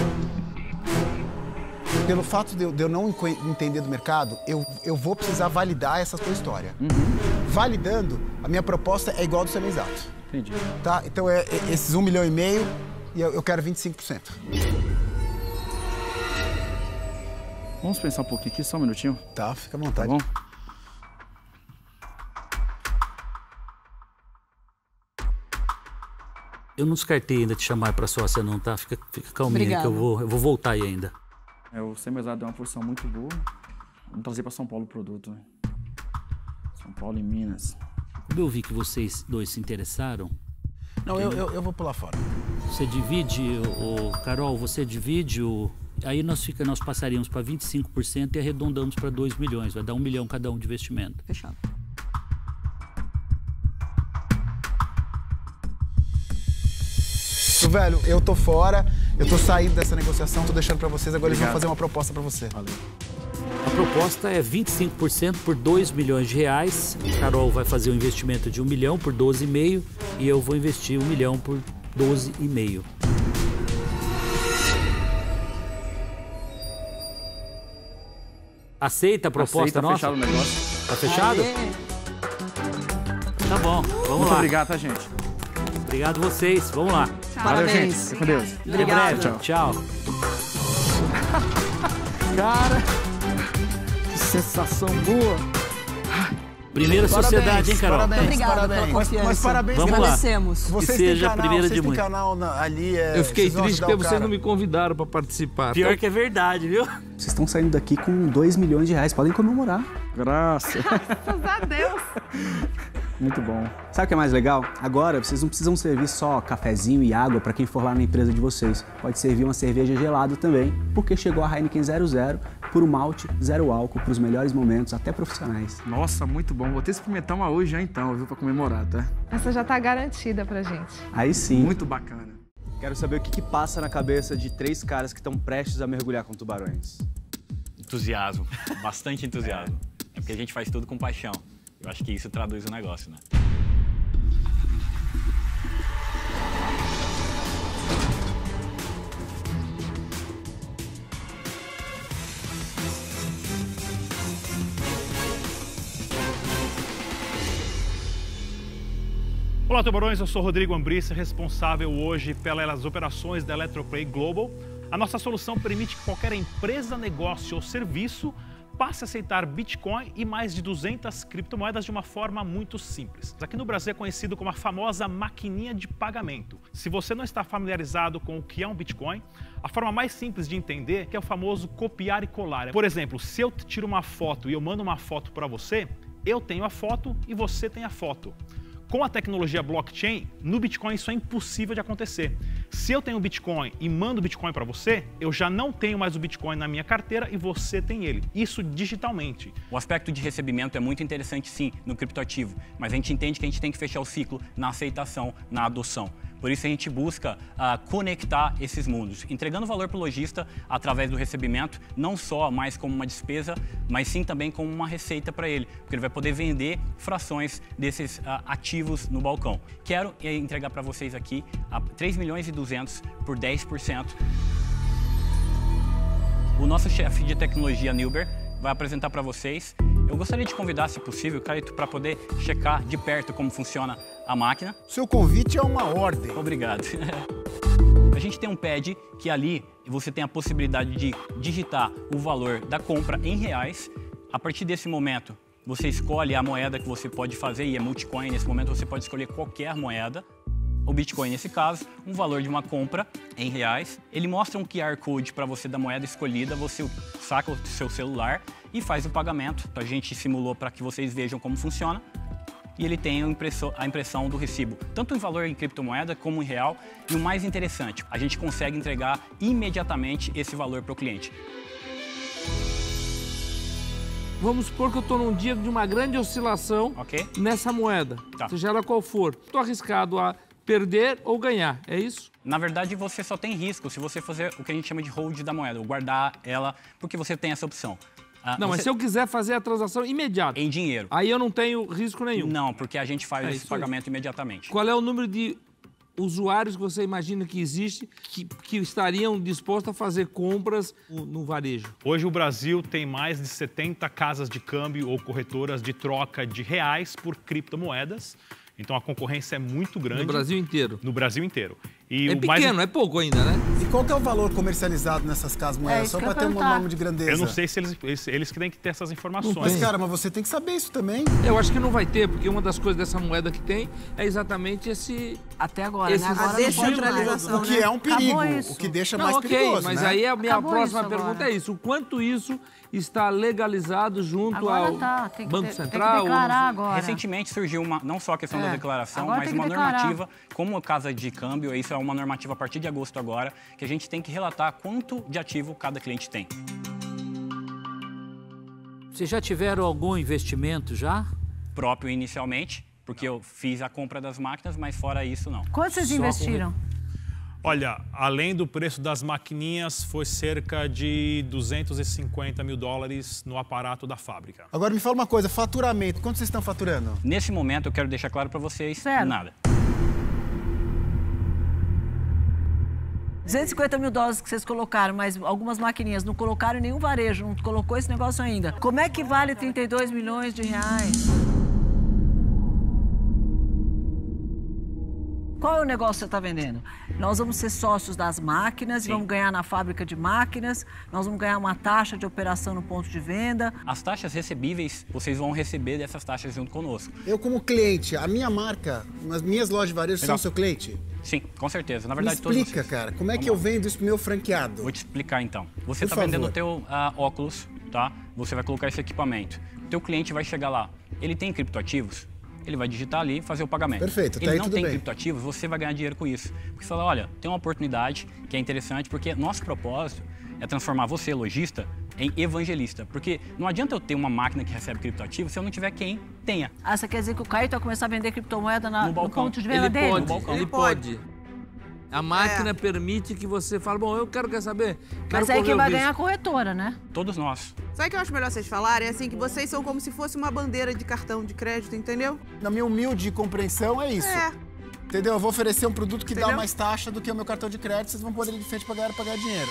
Pelo fato de eu não entender do mercado, eu vou precisar validar essa tua história. Validando, a minha proposta é igual ao do Semizato. Entendi. Tá? Então é esses 1,5 milhão e eu quero 25%. Vamos pensar um pouquinho aqui, só um minutinho. Tá, fica à vontade. Tá bom? Eu não descartei ainda te chamar para sócia não, tá? Fica calminha que eu vou voltar aí ainda. O semi-pesado deu uma posição muito boa. Vamos trazer para São Paulo o produto. Né? São Paulo e Minas. Como eu vi que vocês dois se interessaram... Não, eu vou pular fora. Você divide, Carol, você divide o... Aí nós passaríamos para 25% e arredondamos para 2 milhões. Vai dar 1 milhão cada um de investimento. Fechado. Velho, eu tô fora, eu tô saindo dessa negociação, tô deixando pra vocês, agora eles vão fazer uma proposta pra você. Valeu. A proposta é 25% por 2 milhões de reais. A Carol vai fazer um investimento de 1 milhão por 12,5 e eu vou investir 1 milhão por 12,5. Aceita a proposta nossa? Tá fechado o negócio. Tá fechado? Aê. Tá bom, vamos Muito lá. obrigado, tá, gente? Obrigado vocês, vamos lá. Valeu, gente. Fica com Deus. Até breve, tchau. Cara, que sensação boa. Primeira sociedade, hein, Carol? Parabéns, Obrigada parabéns. pela confiança. Mas parabéns, vamos lá. Agradecemos. Que seja a primeira de muitos. muitas. Canal ali, Eu fiquei vocês vão triste ajudar porque o vocês cara. não me convidaram para participar. Pior que é verdade, viu? Vocês estão saindo daqui com 2 milhões de reais, podem comemorar. Graças. Graças a Deus. Muito bom. Sabe o que é mais legal? Agora, vocês não precisam servir só cafezinho e água para quem for lá na empresa de vocês. Pode servir uma cerveja gelada também, porque chegou a Heineken 00, puro malte, zero álcool, para os melhores momentos, até profissionais. Nossa, muito bom. Vou ter que experimentar uma hoje já então, viu, para comemorar, tá? Essa já tá garantida pra gente. Aí sim. Muito bacana. Quero saber o que passa na cabeça de 3 caras que estão prestes a mergulhar com tubarões. Entusiasmo, bastante entusiasmo. É porque a gente faz tudo com paixão. Eu acho que isso traduz o negócio, né? Olá, tubarões, eu sou Rodrigo Ambrissa, responsável hoje pelas operações da Eletroplay Global. A nossa solução permite que qualquer empresa, negócio ou serviço passe a aceitar Bitcoin e mais de 200 criptomoedas de uma forma muito simples. Aqui no Brasil é conhecido como a famosa maquininha de pagamento. Se você não está familiarizado com o que é um Bitcoin, a forma mais simples de entender é o famoso copiar e colar. Por exemplo, se eu tiro uma foto e eu mando uma foto para você, eu tenho a foto e você tem a foto. Com a tecnologia blockchain, no Bitcoin isso é impossível de acontecer. Se eu tenho Bitcoin e mando Bitcoin para você, eu já não tenho mais o Bitcoin na minha carteira e você tem ele. Isso digitalmente. O aspecto de recebimento é muito interessante, sim, no criptoativo, mas a gente entende que a gente tem que fechar o ciclo na aceitação, na adoção. Por isso a gente busca conectar esses mundos, entregando valor para o lojista através do recebimento, não só mais como uma despesa, mas sim também como uma receita para ele, porque ele vai poder vender frações desses ativos no balcão. Quero entregar para vocês aqui 3 milhões e 200 por 10%. O nosso chefe de tecnologia, Nilber, vai apresentar para vocês. Eu gostaria de convidar, se possível, Caio, para poder checar de perto como funciona a máquina. Seu convite é uma ordem. Obrigado. A gente tem um pad que ali você tem a possibilidade de digitar o valor da compra em reais. A partir desse momento, você escolhe a moeda que você pode fazer, e é multicoin. Nesse momento, você pode escolher qualquer moeda. O Bitcoin, nesse caso, um valor de uma compra em reais. Ele mostra um QR Code para você da moeda escolhida, você saca o seu celular e faz o pagamento. A gente simulou para que vocês vejam como funciona. E ele tem a impressão do recibo, tanto em valor em criptomoeda como em real. E o mais interessante, a gente consegue entregar imediatamente esse valor para o cliente. Vamos supor que eu estou num dia de uma grande oscilação nessa moeda, seja ela qual for. Estou arriscado a perder ou ganhar, é isso? Na verdade, você só tem risco se você fazer o que a gente chama de hold da moeda, ou guardar ela, porque você tem essa opção. Não, mas se eu quiser fazer a transação imediata... Em dinheiro. Aí eu não tenho risco nenhum. Não, porque a gente faz esse pagamento imediatamente. Qual é o número de usuários que você imagina que existe que estariam dispostos a fazer compras no varejo? Hoje o Brasil tem mais de 70 casas de câmbio ou corretoras de troca de reais por criptomoedas. Então a concorrência é muito grande. No Brasil inteiro? No Brasil inteiro. E é pequeno, é pouco ainda, né? E qual que é o valor comercializado nessas casas moedas? Só para ter um nome de grandeza. Eu não sei se eles que têm que ter essas informações. Mas, cara, mas você tem que saber isso também. Eu acho que não vai ter, porque uma das coisas dessa moeda que tem é exatamente esse... Até agora, esse né? Agora a descentralização, o que é um perigo, o que deixa mais perigoso, mas né? aí a minha Acabou próxima isso pergunta agora. é isso. O quanto isso está legalizado junto Agora ao tá, tem que Banco ter- Central? tem que declarar agora. Recentemente surgiu não só a questão da declaração, agora mas tem que uma declarar. normativa, como a casa de câmbio, isso é uma normativa a partir de agosto agora, que a gente tem que relatar quanto de ativo cada cliente tem. Vocês já tiveram algum investimento já? Próprio inicialmente, porque eu fiz a compra das máquinas, mas fora isso, não. Quanto vocês Só investiram? Olha, além do preço das maquininhas, foi cerca de 250 mil dólares no aparato da fábrica. Agora me fala uma coisa, faturamento, quanto vocês estão faturando? Nesse momento, eu quero deixar claro para vocês, nada. 250 mil dólares que vocês colocaram, mas algumas maquininhas não colocaram nenhum varejo, não colocou esse negócio ainda. Como é que vale 32 milhões de reais? Qual é o negócio que você está vendendo? Nós vamos ser sócios das máquinas, vamos ganhar na fábrica de máquinas, nós vamos ganhar uma taxa de operação no ponto de venda. As taxas recebíveis, vocês vão receber dessas taxas junto conosco. Eu como cliente, a minha marca, as minhas lojas de varejo Legal. são seu cliente? Sim, com certeza. Na verdade, Me todos explica, vocês. cara, como é que Vamos eu vendo isso pro meu franqueado? Vou te explicar então. Você Por está vendendo favor. o teu óculos, tá? Você vai colocar esse equipamento. O teu cliente vai chegar lá. Ele tem criptoativos? Ele vai digitar ali e fazer o pagamento. Perfeito, até Ele aí não tudo tem bem. criptoativos, você vai ganhar dinheiro com isso. Porque você fala, olha, tem uma oportunidade que é interessante, porque nosso propósito é transformar você, lojista, em evangelista. Porque não adianta eu ter uma máquina que recebe criptoativos se eu não tiver quem tenha. Ah, você quer dizer que o Caio vai começar a vender criptomoeda no balcão. ponto de venda dele? Ele pode. A máquina permite que você fale, bom, eu quero saber. Mas aí quem vai ganhar é a corretora, né? Todos nós. Sabe o que eu acho melhor vocês falarem? É assim, que vocês são como se fosse uma bandeira de cartão de crédito, entendeu? Na minha humilde compreensão, é isso. É. Entendeu? Eu vou oferecer um produto que dá Entendeu? mais taxa do que o meu cartão de crédito, vocês vão poder ir de frente pagar dinheiro.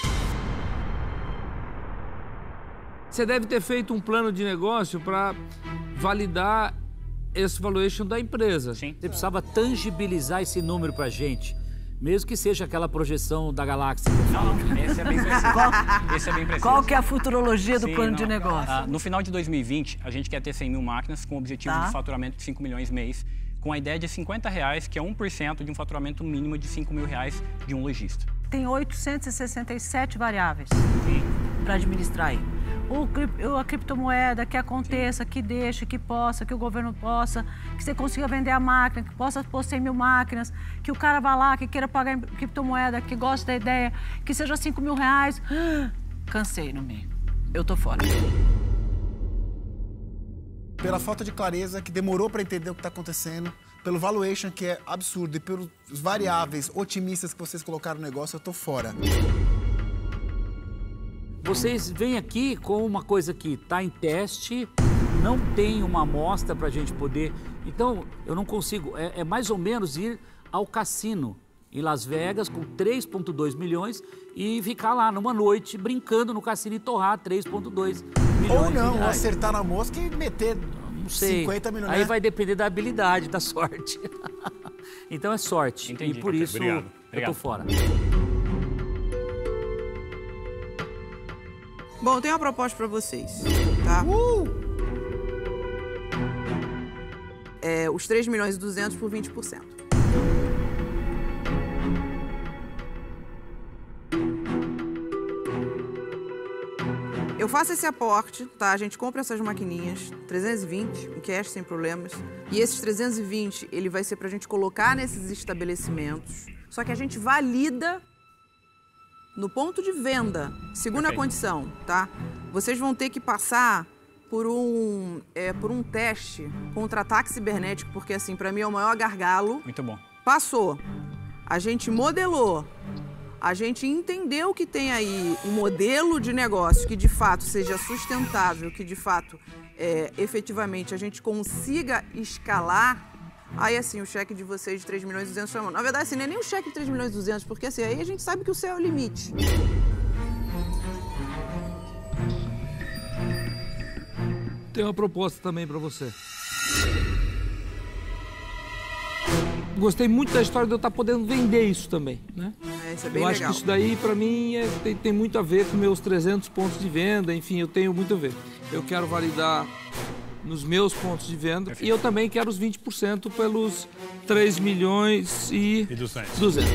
Você deve ter feito um plano de negócio para validar esse valuation da empresa. Sim. Você precisava tangibilizar esse número para a gente, mesmo que seja aquela projeção da galáxia. Não, esse é bem preciso. Esse é bem preciso. Qual que é a futurologia do Sim, plano não. de negócio? No final de 2020, a gente quer ter 100 mil máquinas com o objetivo Tá. de faturamento de 5 milhões mês, com a ideia de R$50, que é 1% de um faturamento mínimo de 5 mil reais de um lojista. Tem 867 variáveis para administrar aí. A criptomoeda, que aconteça, que deixe, que possa, que o governo possa, que você consiga vender a máquina, que possa pôr 100 mil máquinas, que o cara vá lá, que queira pagar em criptomoeda, que goste da ideia, que seja 5 mil reais. Cansei no meio. Eu tô fora. Pela falta de clareza, que demorou para entender o que está acontecendo, pelo valuation, que é absurdo, e pelos variáveis otimistas que vocês colocaram no negócio, eu tô fora. Vocês vêm aqui com uma coisa que está em teste, não tem uma amostra para a gente poder... Então, eu não consigo... É mais ou menos ir ao cassino em Las Vegas com 3,2 milhões e ficar lá numa noite brincando no cassino e torrar 3,2 milhões Ou não, de ou reais. acertar na mosca e meter Não sei. 50 milhões. Aí vai depender da habilidade, da sorte. Então é sorte. Entendi. E por isso Obrigado. eu tô fora. Bom, tem uma proposta para vocês, tá? É os 3 milhões e 200 por 20%. Eu faço esse aporte, tá? A gente compra essas maquininhas, 320, em cash, sem problemas. E esses 320, ele vai ser pra gente colocar nesses estabelecimentos. Só que a gente valida no ponto de venda. Segunda condição, tá? Vocês vão ter que passar por um teste contra ataque cibernético, porque assim, pra mim é o maior gargalo. Muito bom. Passou. A gente modelou. A gente entendeu que tem aí um modelo de negócio que de fato seja sustentável, que de fato, efetivamente, a gente consiga escalar. Aí, assim, o cheque de vocês de 3 milhões e 200 foi... Na verdade, assim, não é nem o cheque de 3 milhões e 200, porque assim, aí a gente sabe que o céu é o limite. Tem uma proposta também para você. gostei muito da história de eu estar podendo vender isso também, né? Isso é bem eu acho legal. que isso daí, para mim, tem muito a ver com meus 300 pontos de venda, enfim, eu tenho muito a ver. Eu quero validar nos meus pontos de venda e eu também quero os 20% pelos 3 milhões e 200.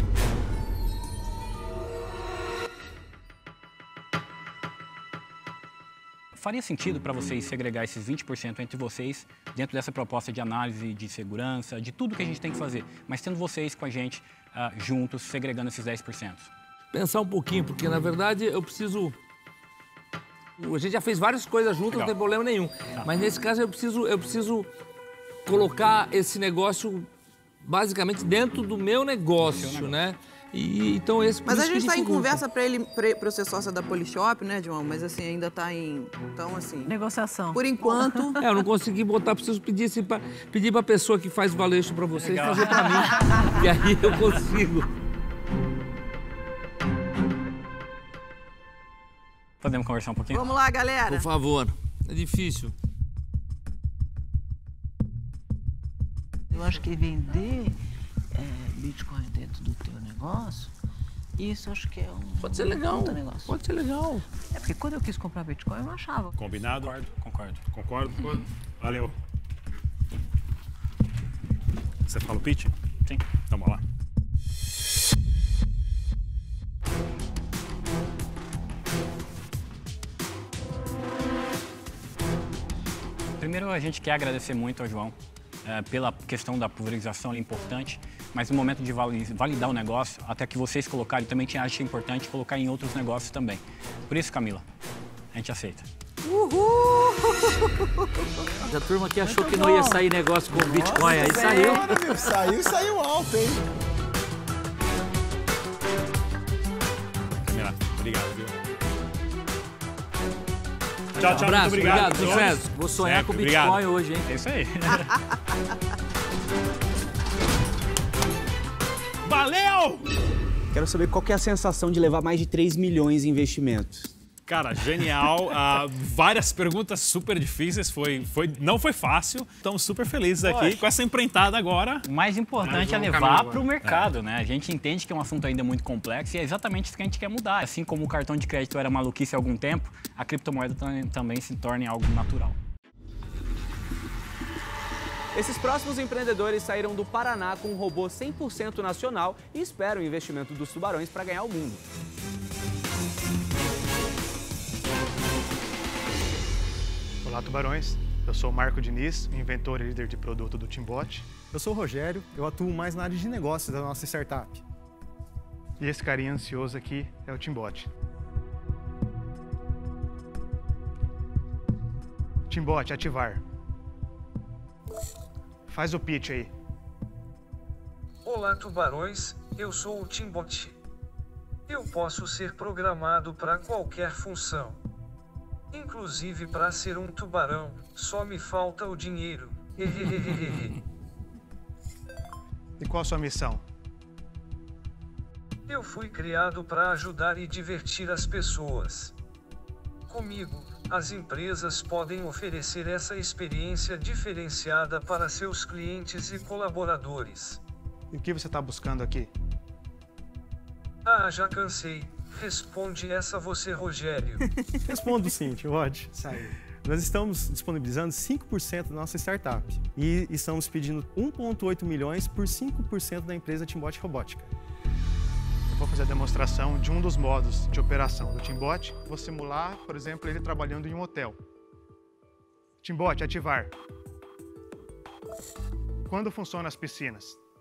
Faria sentido para vocês segregar esses 20% entre vocês dentro dessa proposta de análise de segurança, de tudo que a gente tem que fazer, mas tendo vocês com a gente juntos, segregando esses 10%? Pensar um pouquinho, porque na verdade eu preciso... A gente já fez várias coisas juntas, não tem problema nenhum. Mas nesse caso eu preciso colocar esse negócio basicamente dentro do meu negócio, né? Então esse... Mas a gente está em conversa para ser sócia da Polishop, né, João? Mas assim, ainda está em... Então, assim... Negociação. Por enquanto... Eu não consegui botar, preciso pedir para a pessoa que faz valuation para vocês fazer para mim. E aí eu consigo. Podemos conversar um pouquinho? Vamos lá, galera. Por favor. É difícil. Eu acho que vender Bitcoin dentro do teu negócio, isso acho que é um... Pode ser legal. Pode ser legal. É porque quando eu quis comprar Bitcoin, eu não achava. Combinado? Concordo. Valeu. Você fala o pitch? Sim. Então, vamos lá. Primeiro, a gente quer agradecer muito ao João pela questão da pulverização, é importante, mas no momento de validar o negócio, até que vocês colocarem, também acho importante colocar em outros negócios também. Por isso, Camila, a gente aceita. Uhul! A turma que achou que não ia sair negócio com o Bitcoin, aí saiu. Saiu alto, hein? Camila, obrigado, viu? Tchau, Um abraço, muito obrigado. Sucesso. Vou sonhar com o Bitcoin hoje, hein? É isso aí. Valeu! Quero saber qual que é a sensação de levar mais de 3 milhões em investimentos. Cara, genial. Várias perguntas super difíceis. Não foi fácil. Estamos super felizes aqui com essa empreitada agora. O mais importante é levar para o mercado, né? A gente entende que é um assunto ainda muito complexo e é exatamente isso que a gente quer mudar. Assim como o cartão de crédito era maluquice há algum tempo, a criptomoeda também se torne algo natural. Esses próximos empreendedores saíram do Paraná com um robô 100% nacional e esperam o investimento dos tubarões para ganhar o mundo. Olá, tubarões. Eu sou o Marco Diniz, inventor e líder de produto do Timbot. Eu sou o Rogério, eu atuo mais na área de negócios da nossa startup. E esse carinha ansioso aqui é o Timbot. Timbot, ativar. Faz o pitch aí. Olá, tubarões. Eu sou o Timbot. Eu posso ser programado para qualquer função. Inclusive para ser um tubarão, só me falta o dinheiro. E qual a sua missão? Eu fui criado para ajudar e divertir as pessoas. Comigo, as empresas podem oferecer essa experiência diferenciada para seus clientes e colaboradores. E o que você está buscando aqui? Ah, já cansei. Responde essa você, Rogério. Respondo sim, Timbot. Nós estamos disponibilizando 5% da nossa startup e estamos pedindo 1,8 milhões por 5% da empresa Timbot Robótica. Eu vou fazer a demonstração de um dos modos de operação do Timbot. Vou simular, por exemplo, ele trabalhando em um hotel. Timbot, ativar. Quando funcionam as piscinas?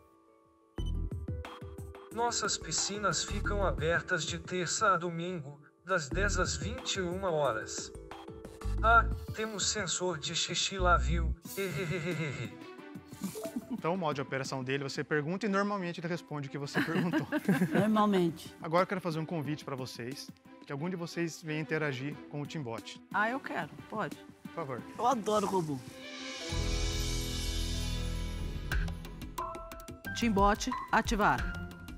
Nossas piscinas ficam abertas de terça a domingo, das 10 às 21 horas. Ah, temos sensor de xixi lá, viu? Então, o modo de operação dele, você pergunta e normalmente ele responde o que você perguntou. Normalmente. Agora eu quero fazer um convite para vocês, que algum de vocês venha interagir com o Timbot. Ah, eu quero. Pode. Por favor. Eu adoro robô. Timbot, ativar.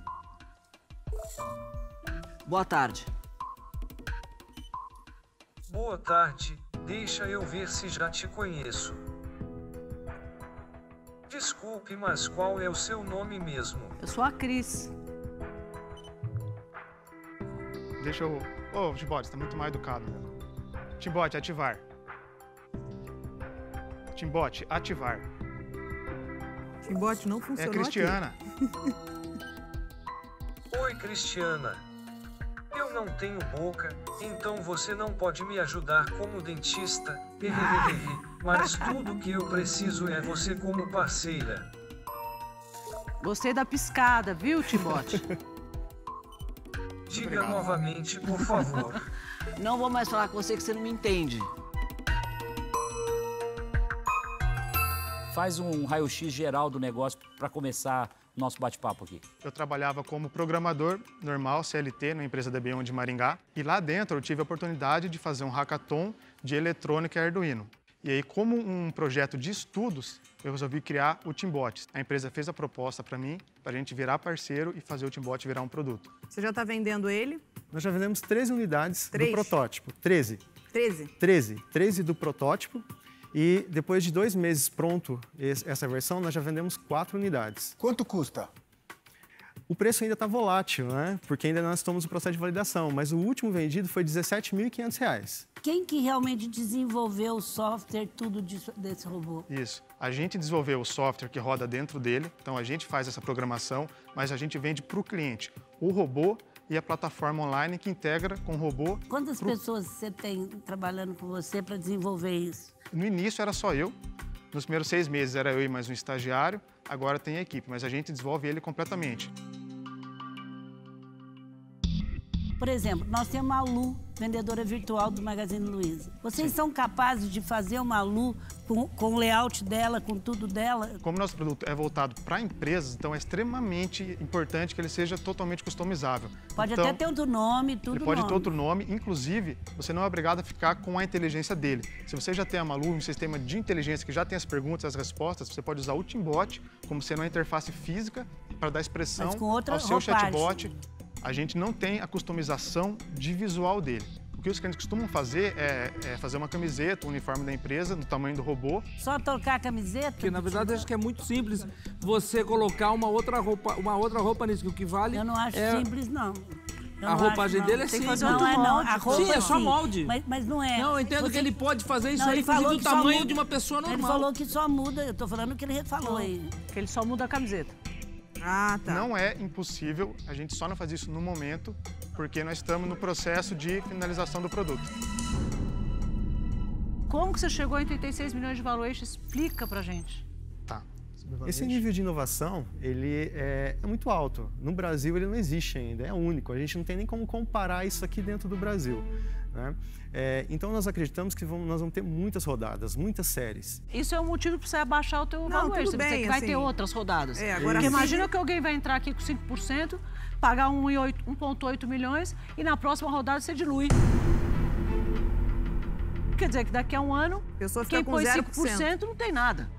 Boa tarde. Boa tarde, deixa eu ver se já te conheço. Desculpe, mas qual é o seu nome mesmo? Eu sou a Cris. Deixa eu... Ô, Timbote, você tá muito mal educado, né? Timbote, ativar. Timbote, ativar. Timbote não funcionou. É Cristiana. Oi, Cristiana. Eu não tenho boca, então você não pode me ajudar como dentista. Mas tudo que eu preciso é você como parceira. Gostei da piscada, viu, Timbote? Diga novamente, por favor. Não vou mais falar com você que você não me entende. Faz um raio-x geral do negócio para começar o nosso bate-papo aqui. Eu trabalhava como programador normal, CLT, na empresa da B1 de Maringá. E lá dentro eu tive a oportunidade de fazer um hackathon de eletrônica e Arduino. E aí, como um projeto de estudos, eu resolvi criar o Timbot. A empresa fez a proposta para mim, para a gente virar parceiro e fazer o Timbot virar um produto. Você já está vendendo ele? Nós já vendemos 13 unidades 3? do protótipo. 13. 13? 13 do protótipo. E depois de 2 meses pronto essa versão, nós já vendemos 4 unidades. Quanto custa? O preço ainda está volátil, né? Porque ainda nós estamos no processo de validação, mas o último vendido foi R$ 17.500. Quem que realmente desenvolveu o software, tudo desse robô? Isso. A gente desenvolveu o software que roda dentro dele, então a gente faz essa programação, mas a gente vende para o cliente o robô e a plataforma online que integra com o robô. Quantas pessoas você tem trabalhando com você para desenvolver isso? No início era só eu. Nos primeiros 6 meses era eu e mais um estagiário. Agora tem a equipe, mas a gente desenvolve ele completamente. Por exemplo, nós temos a Lu, vendedora virtual do Magazine Luiza. Vocês são capazes de fazer uma Lu com o layout dela, com tudo dela? Como nosso produto é voltado para empresas, então é extremamente importante que ele seja totalmente customizável. Pode então, até ter outro nome, tudo. Ele pode ter outro nome, inclusive, você não é obrigado a ficar com a inteligência dele. Se você já tem a Malu, um sistema de inteligência que já tem as perguntas e as respostas, você pode usar o Timbot como sendo uma interface física para dar expressão ao seu chatbot. A gente não tem a customização de visual dele. O que os clientes costumam fazer é fazer uma camiseta, um uniforme da empresa, do tamanho do robô. Só trocar a camiseta? Porque, na verdade, acho que é muito simples você colocar uma outra roupa nisso, o que vale... Eu não acho simples, não. A roupagem dele é simples. Não, a roupa, sim, é só molde. Mas não é. Não, eu entendo que ele pode fazer isso aí, inclusive do tamanho de uma pessoa normal. Ele falou que só muda, eu tô falando o que ele falou aí. Que ele só muda a camiseta. Ah, tá. Não é impossível, a gente só não faz isso no momento, porque nós estamos no processo de finalização do produto. Como que você chegou em 36 milhões de valuation? Explica pra gente. Tá. Esse nível de inovação, ele é muito alto. No Brasil, ele não existe ainda, é único. A gente não tem nem como comparar isso aqui dentro do Brasil, né? Então, nós acreditamos que nós vamos ter muitas rodadas, muitas séries. Isso é um motivo para você abaixar o teu valuation. Tudo bem, você vai ter outras rodadas. Agora porque imagina que alguém vai entrar aqui com 5%, pagar 1,8 milhões e na próxima rodada você dilui. Quer dizer que daqui a um ano, quem põe 5% não tem nada.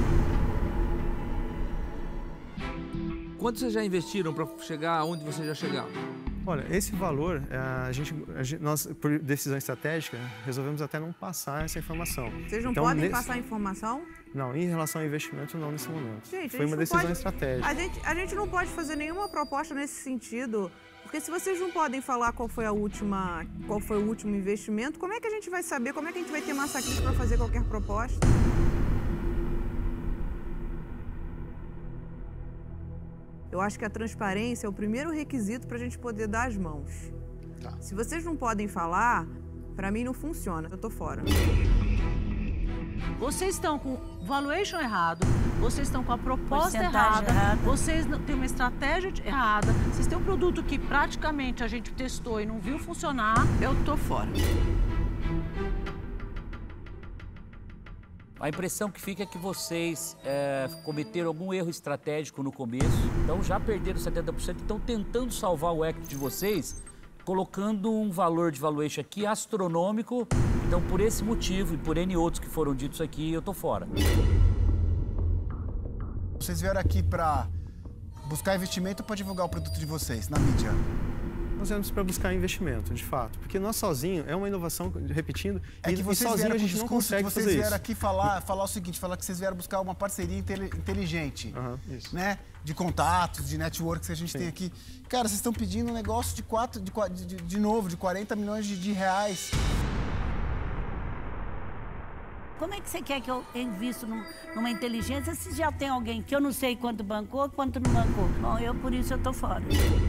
Quanto vocês já investiram para chegar aonde vocês já chegaram? Olha, esse valor, nós, por decisão estratégica, resolvemos até não passar essa informação. Vocês não podem passar a informação? Não, em relação ao investimento, não nesse momento. Gente, foi uma decisão estratégica. A gente não pode fazer nenhuma proposta nesse sentido, porque se vocês não podem falar qual foi o último investimento, como é que a gente vai saber, como é que a gente vai ter massa crítica para fazer qualquer proposta? Eu acho que a transparência é o primeiro requisito para a gente poder dar as mãos. Tá. Se vocês não podem falar, para mim não funciona, eu tô fora. Vocês estão com o valuation errado, vocês estão com a proposta errada, vocês têm uma estratégia errada, vocês têm um produto que praticamente a gente testou e não viu funcionar, eu tô fora. A impressão que fica é que vocês cometeram algum erro estratégico no começo, então já perderam 70%, estão tentando salvar o equity de vocês, colocando um valor de valuation aqui astronômico. Então, por esse motivo e por N outros que foram ditos aqui, eu tô fora. Vocês vieram aqui para buscar investimento para divulgar o produto de vocês na mídia. nós viemos para buscar investimento, de fato. Porque nós sozinhos, é uma inovação, repetindo, É que vocês sozinho vieram a com gente não discurso consegue que vocês fazer vieram isso. aqui falar o seguinte, falar que vocês vieram buscar uma parceria inteligente, né? De contatos, de networks que a gente tem aqui. Cara, vocês estão pedindo um negócio de 40 milhões de reais. Como é que você quer que eu invisto numa inteligência se já tem alguém que eu não sei quanto bancou, quanto não bancou? Bom, por isso eu tô fora.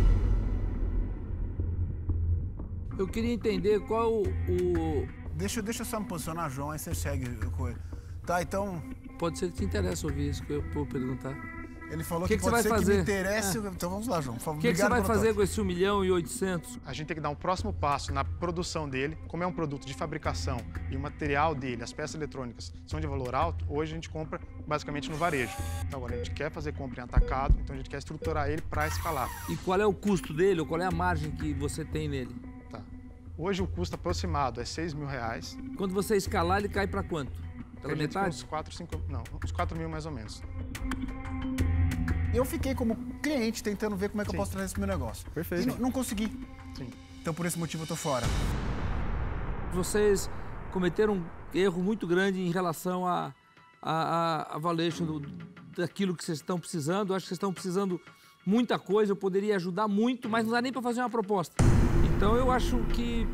Eu queria entender qual o... Deixa eu só me posicionar, João, aí você segue a coisa. Tá, então... Pode ser que te interesse ouvir isso que eu vou perguntar. Ele falou que pode vai ser fazer? que me interesse. Então vamos lá, João. O que você vai fazer com esse 1.800.000? A gente tem que dar um próximo passo na produção dele. Como é um produto de fabricação e o material dele, as peças eletrônicas, são de valor alto, hoje a gente compra basicamente no varejo. Então agora a gente quer fazer compra em atacado, então a gente quer estruturar ele para escalar. E qual é o custo dele ou qual é a margem que você tem nele? Tá. Hoje o custo aproximado é R$6.000. Quando você escalar, ele cai para quanto? Pela metade? Uns 4 mil mais ou menos. Eu fiquei como cliente tentando ver como é que eu posso trazer esse meu negócio. Perfeito. E não consegui. Sim. Então por esse motivo eu tô fora. Vocês cometeram um erro muito grande em relação à valuation daquilo que vocês estão precisando. Eu acho que vocês estão precisando muita coisa, eu poderia ajudar muito, mas não dá nem para fazer uma proposta. Então eu acho que...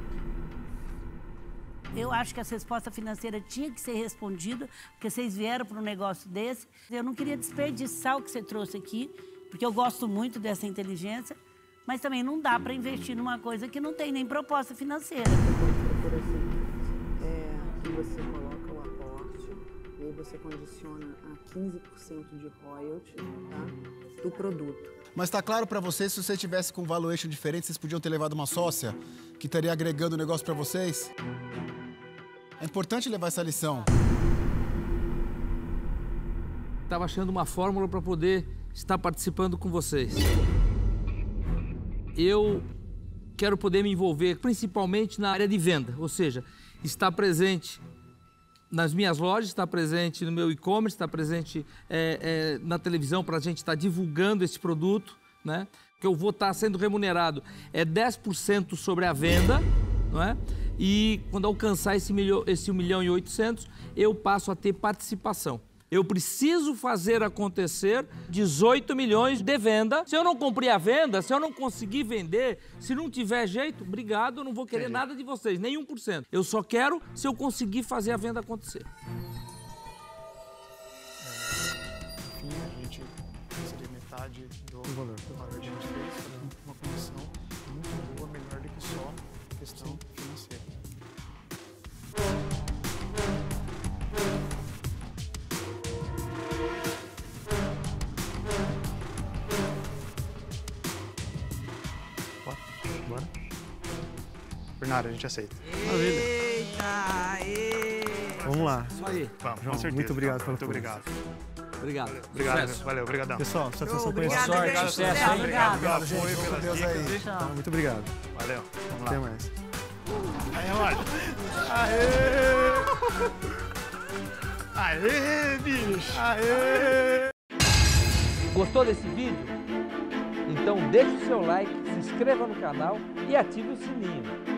Eu acho que essa resposta financeira tinha que ser respondida, porque vocês vieram para um negócio desse. Eu não queria desperdiçar o que você trouxe aqui, porque eu gosto muito dessa inteligência, mas também não dá para investir numa coisa que não tem nem proposta financeira. Aqui você coloca o aporte e aí você condiciona a 15% de royalty, tá, do produto. Mas tá claro pra vocês, se você tivesse com valuation diferente, vocês podiam ter levado uma sócia que estaria agregando o negócio pra vocês? É importante levar essa lição. Estava achando uma fórmula para poder estar participando com vocês. Eu quero poder me envolver principalmente na área de venda, ou seja, estar presente nas minhas lojas, estar presente no meu e-commerce, estar presente na televisão para a gente estar divulgando esse produto, né? Que eu vou estar sendo remunerado 10% sobre a venda, não é? E quando alcançar esse 1.800.000, eu passo a ter participação. Eu preciso fazer acontecer 18 milhões de venda. Se eu não cumprir a venda, se eu não conseguir vender, se não tiver jeito, obrigado, eu não vou querer nada de vocês, nem 1%. Eu só quero se eu conseguir fazer a venda acontecer. Enfim, a gente seria metade do valor que a gente fez, uma condição muito boa, melhor do que só questão financeira. Bora? Bernardo, a gente aceita. Maravilha. Vamos lá. Isso aí. Vamos, João, com certeza. muito obrigado pelo Muito obrigado. Obrigado. Obrigado. Sucesso. Valeu, obrigadão. Pessoal, satisfação conhecer. Sorte, sucesso, hein? Obrigado, gente. apoio, Com pelas Deus dicas. aí. Tá, muito obrigado. Valeu. Vamos lá. Até mais. Aí, Roger. Aê! Aê, bicho! Aê! Gostou desse vídeo? Então deixe o seu like, se inscreva no canal e ative o sininho.